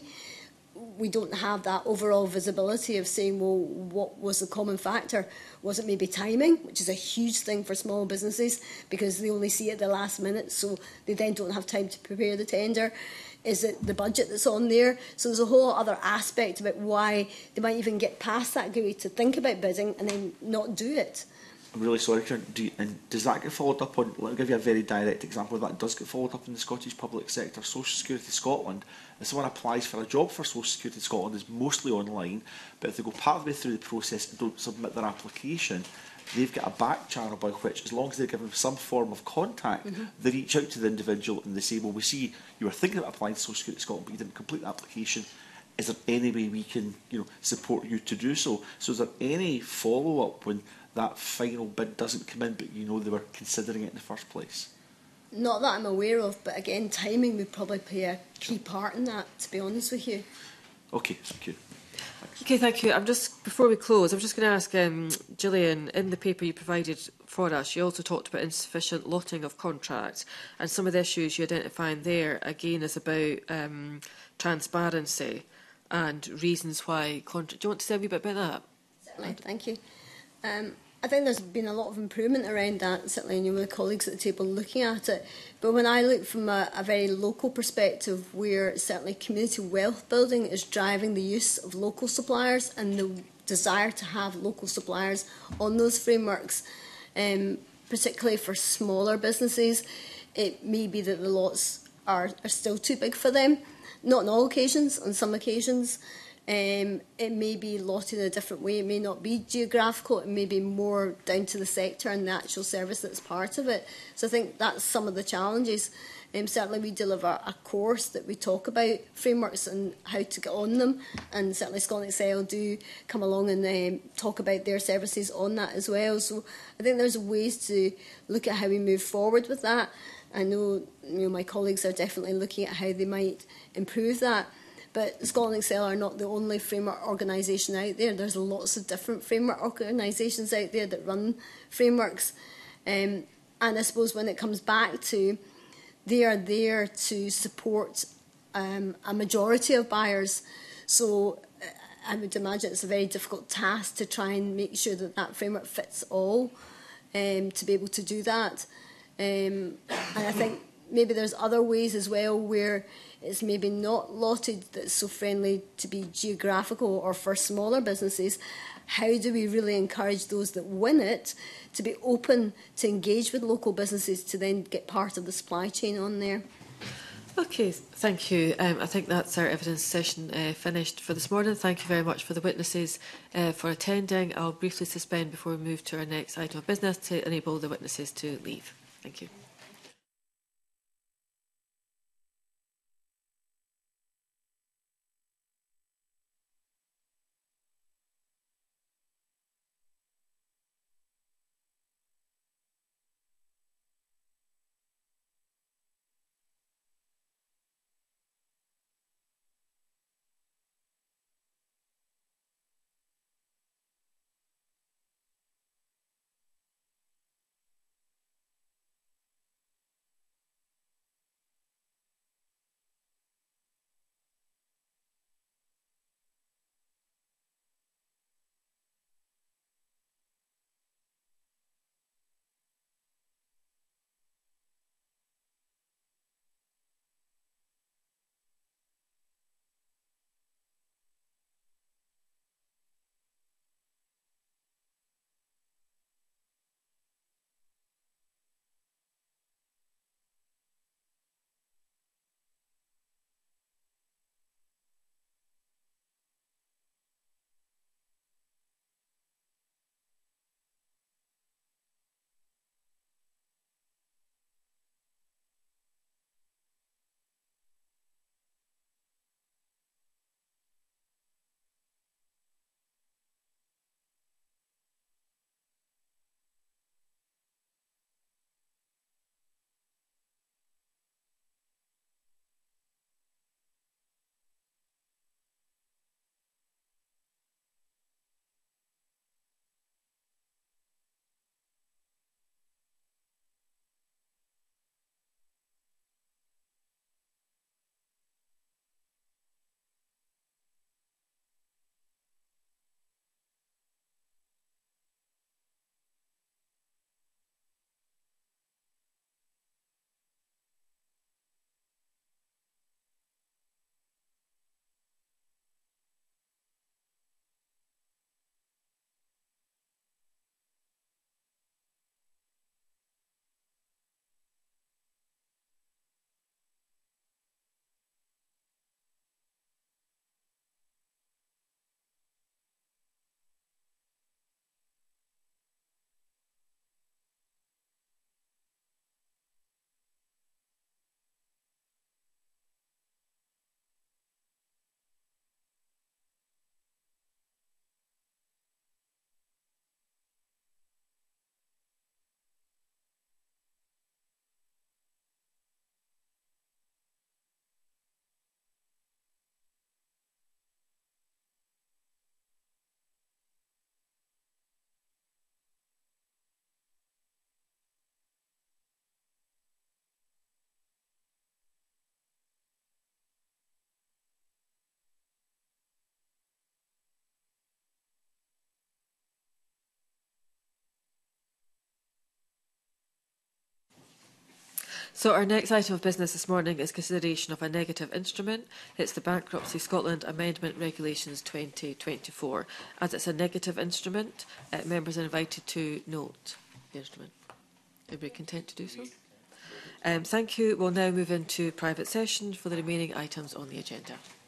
We don't have that overall visibility of saying, well, what was the common factor? Was it maybe timing, which is a huge thing for small businesses because they only see it at the last minute, so they then don't have time to prepare the tender? Is it the budget that's on there? So there's a whole other aspect about why they might even get past that G U I to think about bidding and then not do it.
I'm really sorry, Karen. Do you, and does that get followed up on? I'll give you a very direct example of that. It does get followed up in the Scottish public sector. Social Security Scotland, if someone applies for a job for Social Security Scotland, is mostly online, but if they go part of the way through the process and don't submit their application, they've got a back channel by which, as long as they're given some form of contact, mm-hmm. they reach out to the individual and they say, well, we see you were thinking about applying to Social Security Scotland, but you didn't complete the application. Is there any way we can, you know, support you to do so? So is there any follow-up when that final bid doesn't come in, but you know they were considering it in the first place?
Not that I'm aware of, but again, timing would probably play a key part in that, to be honest with you.
Okay, thank you. Thanks.
Okay, thank you. I'm just, before we close, I'm just going to ask um, Gillian, in the paper you provided for us, you also talked about insufficient lotting of contracts, and some of the issues you identify in there, again, is about um, transparency and reasons why contract. Do you want to say a wee bit about that?
Certainly, thank you. Um, I think there's been a lot of improvement around that, certainly you know, with colleagues at the table looking at it. But when I look from a, a very local perspective, where certainly community wealth building is driving the use of local suppliers and the desire to have local suppliers on those frameworks, um, particularly for smaller businesses, it may be that the lots are, are still too big for them. Not on all occasions, on some occasions. Um, it may be lotted in a different way. It may not be geographical. It may be more down to the sector and the actual service that's part of it. So I think that's some of the challenges. Um, certainly we deliver a course that we talk about frameworks and how to get on them. And certainly Scotland Excel do come along and um, talk about their services on that as well. So I think there's ways to look at how we move forward with that. I know, you know my colleagues are definitely looking at how they might improve that. But Scotland Excel are not the only framework organisation out there. There's lots of different framework organisations out there that run frameworks. Um, and I suppose when it comes back to, they are there to support um, a majority of buyers. So uh, I would imagine it's a very difficult task to try and make sure that that framework fits all, um, to be able to do that. Um, and I think maybe there's other ways as well where it's maybe not lotted that's so friendly to be geographical or for smaller businesses. How do we really encourage those that win it to be open to engage with local businesses to then get part of the supply chain on there?
Okay, thank you. Um, I think that's our evidence session uh, finished for this morning. Thank you very much for the witnesses uh, for attending. I'll briefly suspend before we move to our next item of business to enable the witnesses to leave. Thank you. So our next item of business this morning is consideration of a negative instrument. It's the Bankruptcy Scotland Amendment Regulations twenty twenty-four. As it's a negative instrument, uh, members are invited to note the instrument. Everybody content to do so? Um, thank you. We'll now move into private session for the remaining items on the agenda.